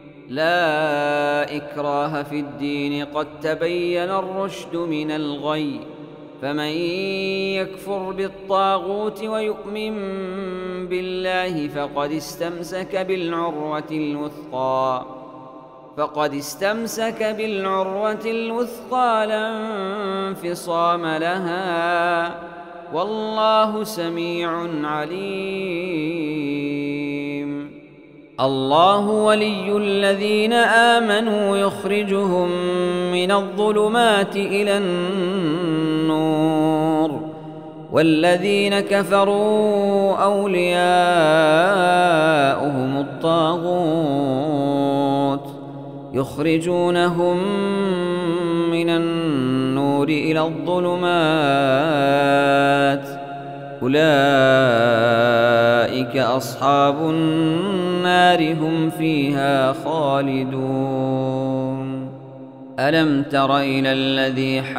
لا إكراه في الدين قد تبين الرشد من الغي فمن يكفر بالطاغوت ويؤمن بالله فقد استمسك بالعروة الوثقى فقد استمسك بالعروة الوثقى لا انفصام لها والله سميع عليم الله ولي الذين آمنوا يخرجهم من الظلمات إلى النور والذين كفروا أولياؤهم الطاغوت يخرجونهم من النور إلى الظلمات أولئك أصحاب النار هم فيها خالدون ألم تر إلى الذي حاج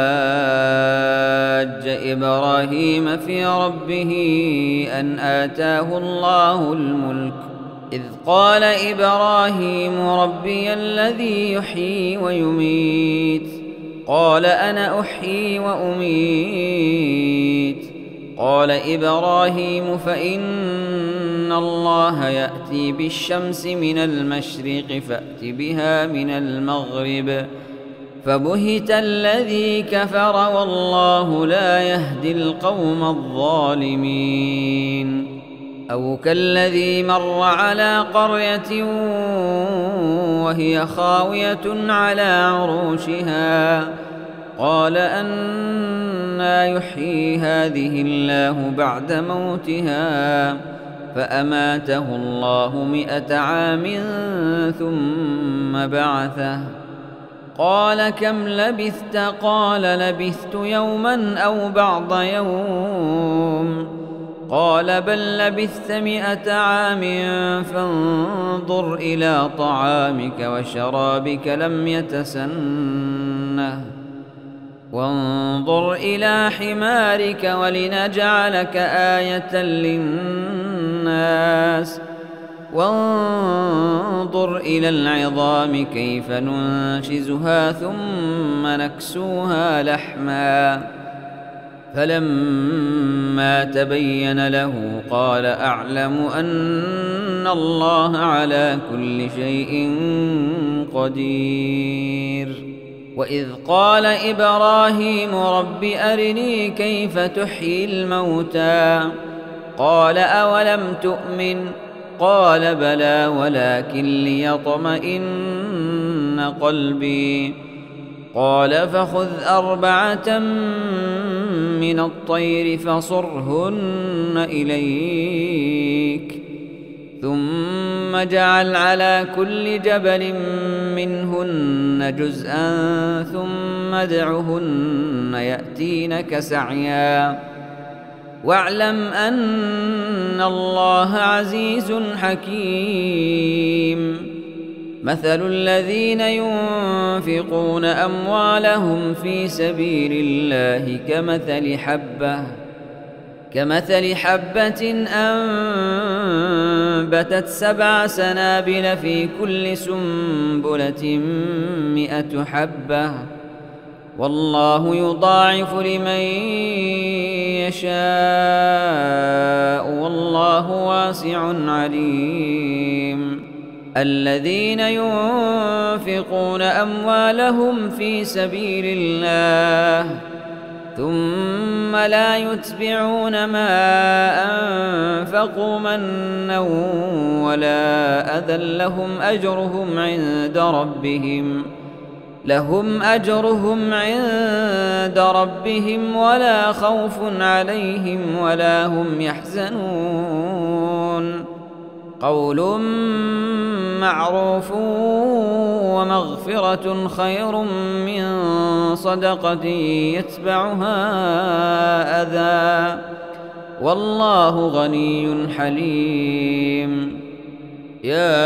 إبراهيم في ربه أن آتاه الله الملك إذ قال إبراهيم ربي الذي يحيي ويميت قال أنا أحيي وأميت قال إبراهيم فإن الله يأتي بالشمس من المشرق فأت بها من المغرب فبهت الذي كفر والله لا يهدي القوم الظالمين أو كالذي مر على قرية وهي خاوية على عروشها قال أنى يحيي هذه الله بعد موتها فأماته الله مئة عام ثم بعثه قال كم لبثت قال لبثت يوما أو بعض يوم قال بل لبثت مئة عام فانظر إلى طعامك وشرابك لم يتسنه وانظر إلى حمارك ولنجعلك آية للناس وانظر إلى العظام كيف ننشزها ثم نكسوها لحما فلما تبين له قال أعلم أن الله على كل شيء قدير وإذ قال إبراهيم رب أرني كيف تحيي الموتى قال أولم تؤمن قال بلى ولكن ليطمئن قلبي قال فخذ أربعة من الطير فصرهن إليك ثم اجعل على كل جبل منهن جزءا ثم ادعهن يأتينك سعيا واعلم أن الله عزيز حكيم مثل الذين ينفقون أموالهم في سبيل الله كمثل حبة كمثل حبة أنبتت سبع سنابل في كل سنبلة مئة حبة والله يضاعف لمن يشاء والله واسع عليم الذين ينفقون أموالهم في سبيل الله ثم لا يتبعون ما أنفقوا منا ولا أذى لهم أجرهم عند ربهم لهم أجرهم عند ربهم ولا خوف عليهم ولا هم يحزنون. قول معروف ومغفرة خير من صدقة يتبعها أذى والله غني حليم. يا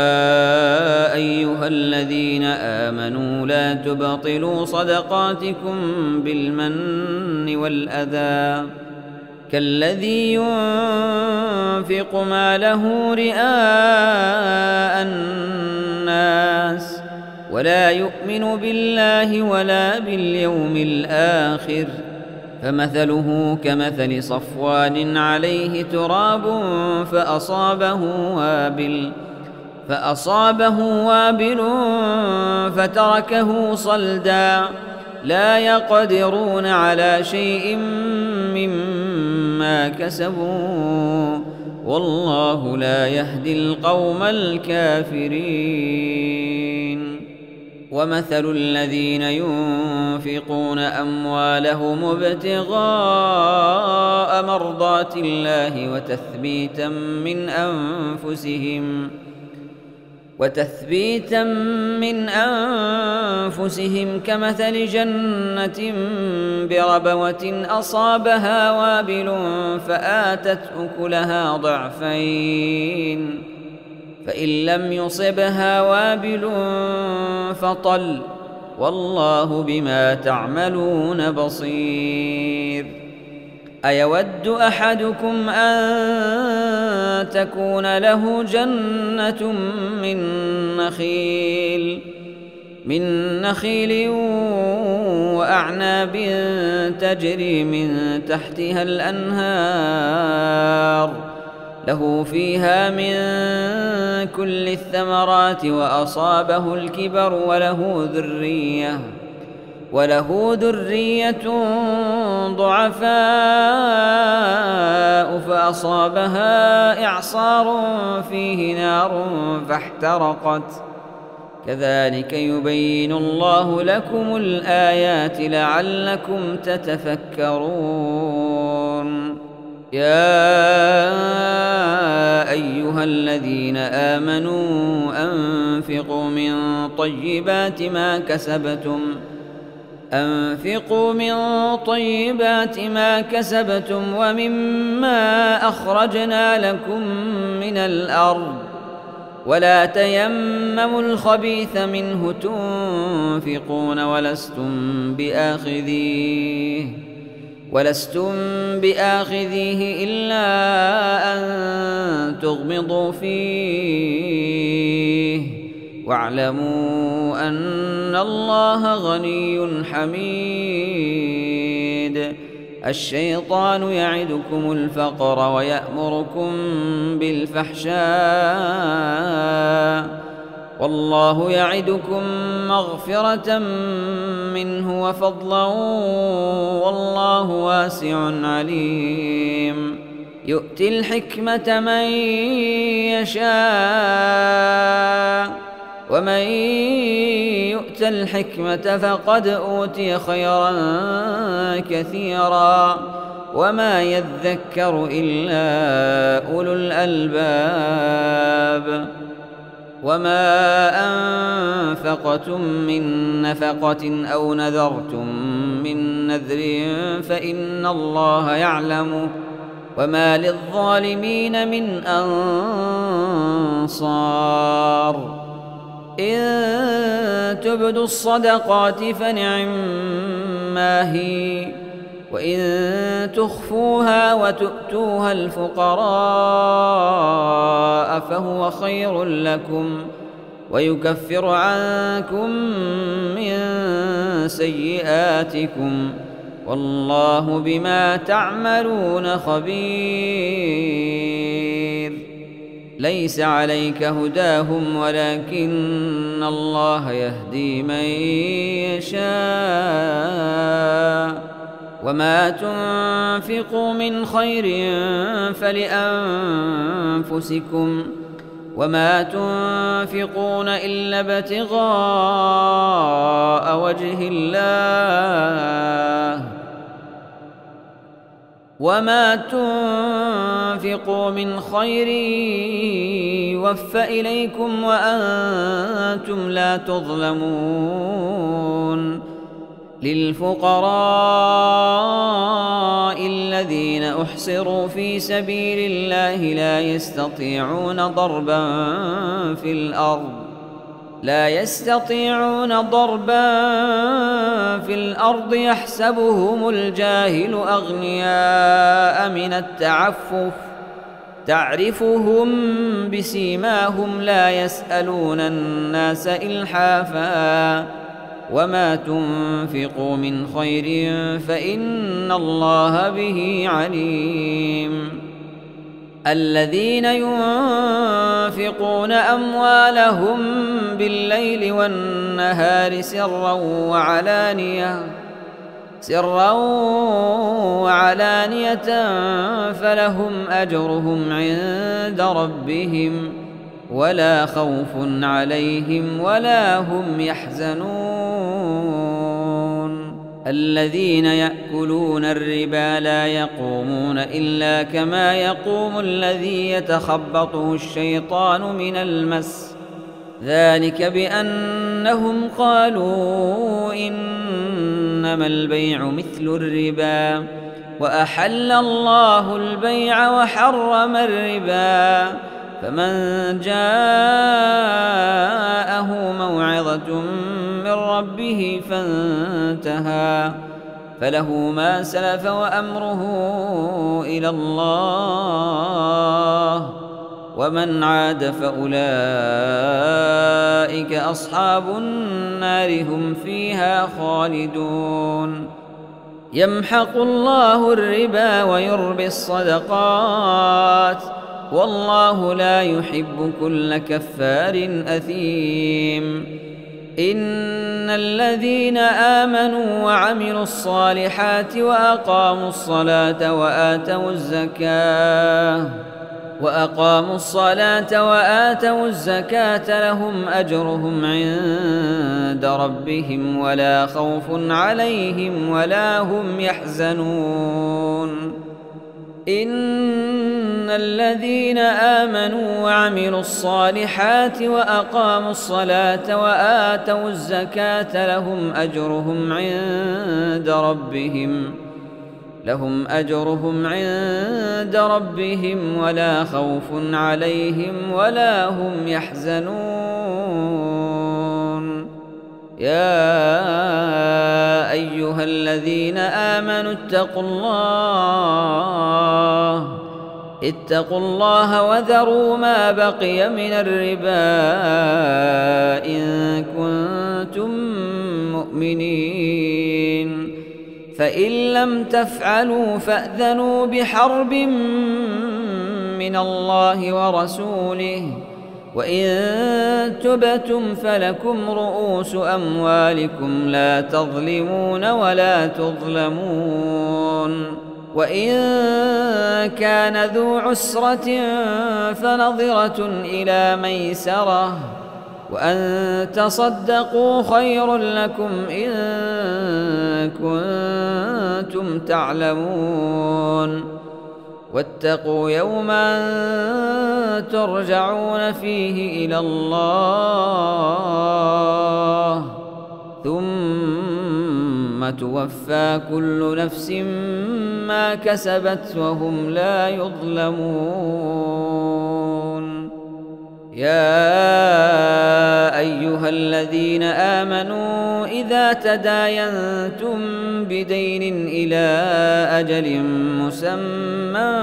أيها الذين آمنوا لا تبطلوا صدقاتكم بالمن والأذى كالذي ينفق ماله رئاء الناس ولا يؤمن بالله ولا باليوم الآخر فمثله كمثل صفوان عليه تراب فأصابه وابل فأصابه وابل فتركه صلدا لا يقدرون على شيء مما كسبوا والله لا يهدي القوم الكافرين. ومثل الذين ينفقون أموالهم ابتغاء مرضات الله وتثبيتا من أنفسهم وتثبيتا من أنفسهم كمثل جنة بربوة أصابها وابل فآتت أكلها ضعفين فإن لم يصبها وابل فطل والله بما تعملون بصير. أيود أحدكم أن تكون له جنة من نخيل من نخيل وأعناب تجري من تحتها الأنهار له فيها من كل الثمرات وأصابه الكبر وله ذرية وله ذرية ضعفاء فأصابها إعصار فيه نار فاحترقت كذلك يبين الله لكم الآيات لعلكم تتفكرون. يا أيها الذين آمنوا أنفقوا من طيبات ما كسبتم أنفقوا من طيبات ما كسبتم ومما أخرجنا لكم من الأرض ولا تيمموا الخبيث منه تنفقون ولستم بآخذيه ولستم بآخذيه إلا أن تغمضوا فيه واعلموا أن الله غني حميد. الشيطان يعدكم الفقر ويأمركم بالفحشاء والله يعدكم مغفرة منه وفضلا والله واسع عليم. يؤتي الحكمة من يشاء ومن يؤت الحكمة فقد أوتي خيرا كثيرا وما يذكر إلا أولو الألباب. وما أنفقتم من نفقة أو نذرتم من نذر فإن الله يعلمه وما للظالمين من أنصار. إن تبدوا الصدقات فنعما هي وإن تخفوها وتؤتوها الفقراء فهو خير لكم ويكفر عنكم من سيئاتكم والله بما تعملون خبير. ليس عليك هداهم ولكن الله يهدي من يشاء وما تنفقوا من خير فلأنفسكم وما تنفقون إلا ابتغاء وجه الله وما تنفقوا من خير يوفى إليكم وأنتم لا تظلمون للفقراء الذين أحصروا في سبيل الله لا يستطيعون ضربا في الأرض لا يستطيعون ضربا في الأرض يحسبهم الجاهل أغنياء من التعفف تعرفهم بسيماهم لا يسألون الناس إلحافا وما تنفقوا من خير فإن الله به عليم الذين ينفقون أموالهم بالليل والنهار سرا وعلانية سرا وعلانية فلهم أجرهم عند ربهم ولا خوف عليهم ولا هم يحزنون الذين يأكلون الربا لا يقومون إلا كما يقوم الذي يتخبطه الشيطان من المس ذلك بأنهم قالوا إنما البيع مثل الربا وأحل الله البيع وحرم الربا فمن جاءه موعظة من ربه فانتهى فله ما سلف وأمره إلى الله ومن عاد فأولئك أصحاب النار هم فيها خالدون يمحق الله الربا ويربي الصدقات والله لا يحب كل كفار أثيم إن الذين آمنوا وعملوا الصالحات وأقاموا الصلاة وآتوا الزكاة وأقاموا الصلاة وآتوا الزكاة لهم أجرهم عند ربهم ولا خوف عليهم ولا هم يحزنون إن الذين آمنوا وعملوا الصالحات وأقاموا الصلاة وآتوا الزكاة لهم أجرهم عند ربهم لهم أجرهم عند ربهم ولا خوف عليهم ولا هم يحزنون يا أيها الذين آمنوا اتقوا الله اتقوا الله وذروا ما بقي من الربا إن كنتم مؤمنين فإن لم تفعلوا فأذنوا بحرب من الله ورسوله وإن تبتم فلكم رؤوس أموالكم لا تظلمون ولا تظلمون وإن كان ذو عسرة فنظرة إلى ميسرة وأن تصدقوا خير لكم إن كنتم تعلمون واتقوا يوما ترجعون فيه إلى الله ثم توفى كل نفس ما كسبت وهم لا يظلمون يا أيها الذين آمنوا إذا تداينتم بدين إلى أجل مسمى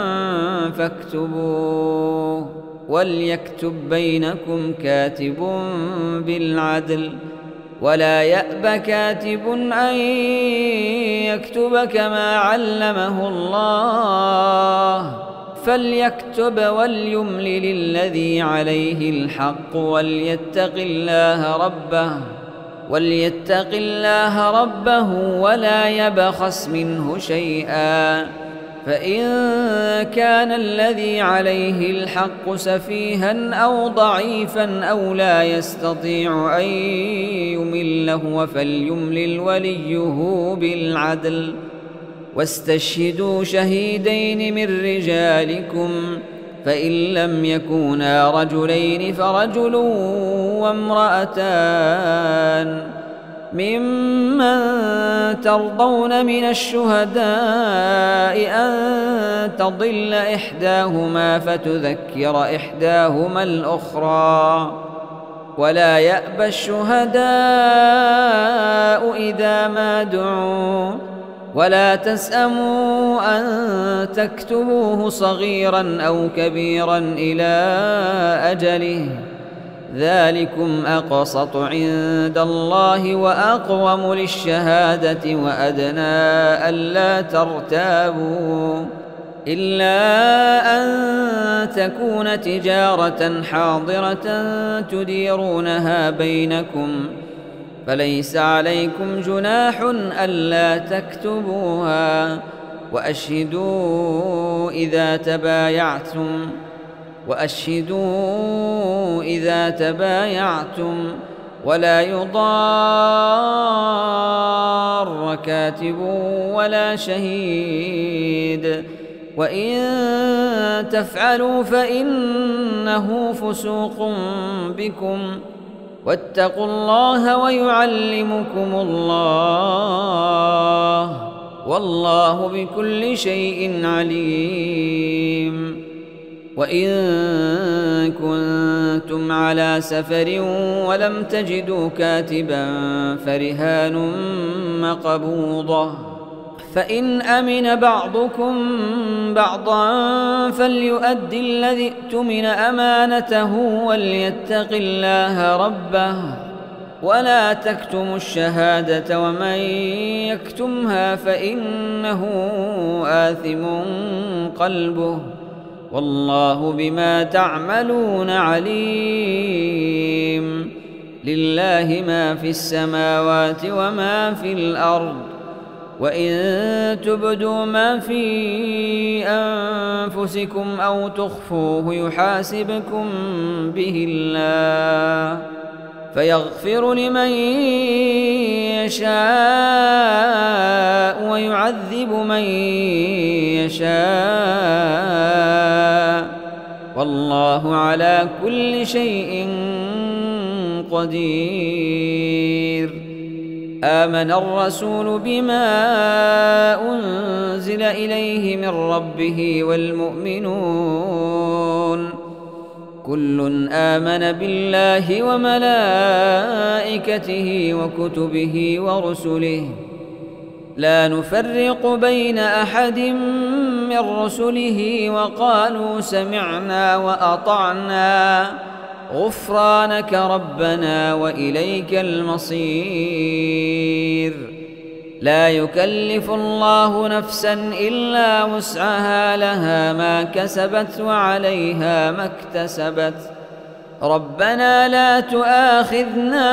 فاكتبوه وليكتب بينكم كاتب بالعدل ولا يأب كاتب أن يكتب كما علمه الله فليكتب وليملل الذي عليه الحق وليتق الله ربه وليتق الله ربه ولا يبخس منه شيئا، فإن كان الذي عليه الحق سفيها أو ضعيفا أو لا يستطيع أن يمل هو فليملل وليه بالعدل، واستشهدوا شهيدين من رجالكم، فإن لم يكونا رجلين فرجل وامرأتان ممن ترضون من الشهداء أن تضل إحداهما فتذكر إحداهما الأخرى، ولا يأبى الشهداء إذا ما دعوا، ولا تسأموا أن تكتبوه صغيرا أو كبيرا إلى أجله، ذلكم أقسط عند الله وأقوم للشهادة وأدنى ألا ترتابوا، إلا أن تكون تجارة حاضرة تديرونها بينكم، فليس عليكم جناح ألا تكتبوها، وأشهدوا إذا تبايعتم وأشهدوا إذا تبايعتم ولا يضار كاتب ولا شهيد، وإن تفعلوا فإنه فسوق بكم، واتقوا الله ويعلمكم الله، والله بكل شيء عليم. وإن كنتم على سفر ولم تجدوا كاتبا فرهان مقبوضة، فإن أمن بعضكم بعضا فليؤدي الذي ائتمن أمانته وليتق الله ربه، ولا تكتموا الشهادة ومن يكتمها فإنه آثم قلبه، والله بما تعملون عليم. لله ما في السماوات وما في الأرض، وإن تبدوا ما في أنفسكم أو تخفوه يحاسبكم به الله، فيغفر لمن يشاء ويعذب من يشاء، والله على كل شيء قدير. آمن الرسول بما أنزل إليه من ربه والمؤمنون كل آمن بالله وملائكته وكتبه ورسله لا نفرق بين أحد من رسله وقالوا سمعنا وأطعنا غفرانك ربنا وإليك المصير. لا يكلف الله نفسا إلا وسعها، لها ما كسبت وعليها ما اكتسبت. ربنا لا تؤاخذنا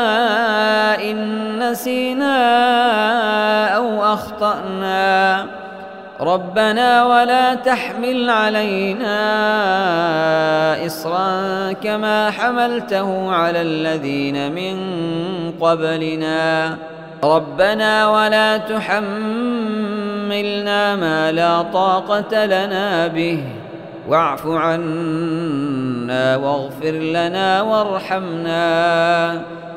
إن نسينا أو أخطأنا، ربنا ولا تحمل علينا إصرا كما حملته على الذين من قبلنا، ربنا ولا تحملنا ما لا طاقة لنا به، واعف عنا واغفر لنا وارحمنا،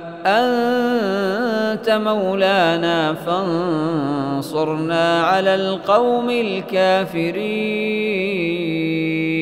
أنت مولانا فانصرنا على القوم الكافرين.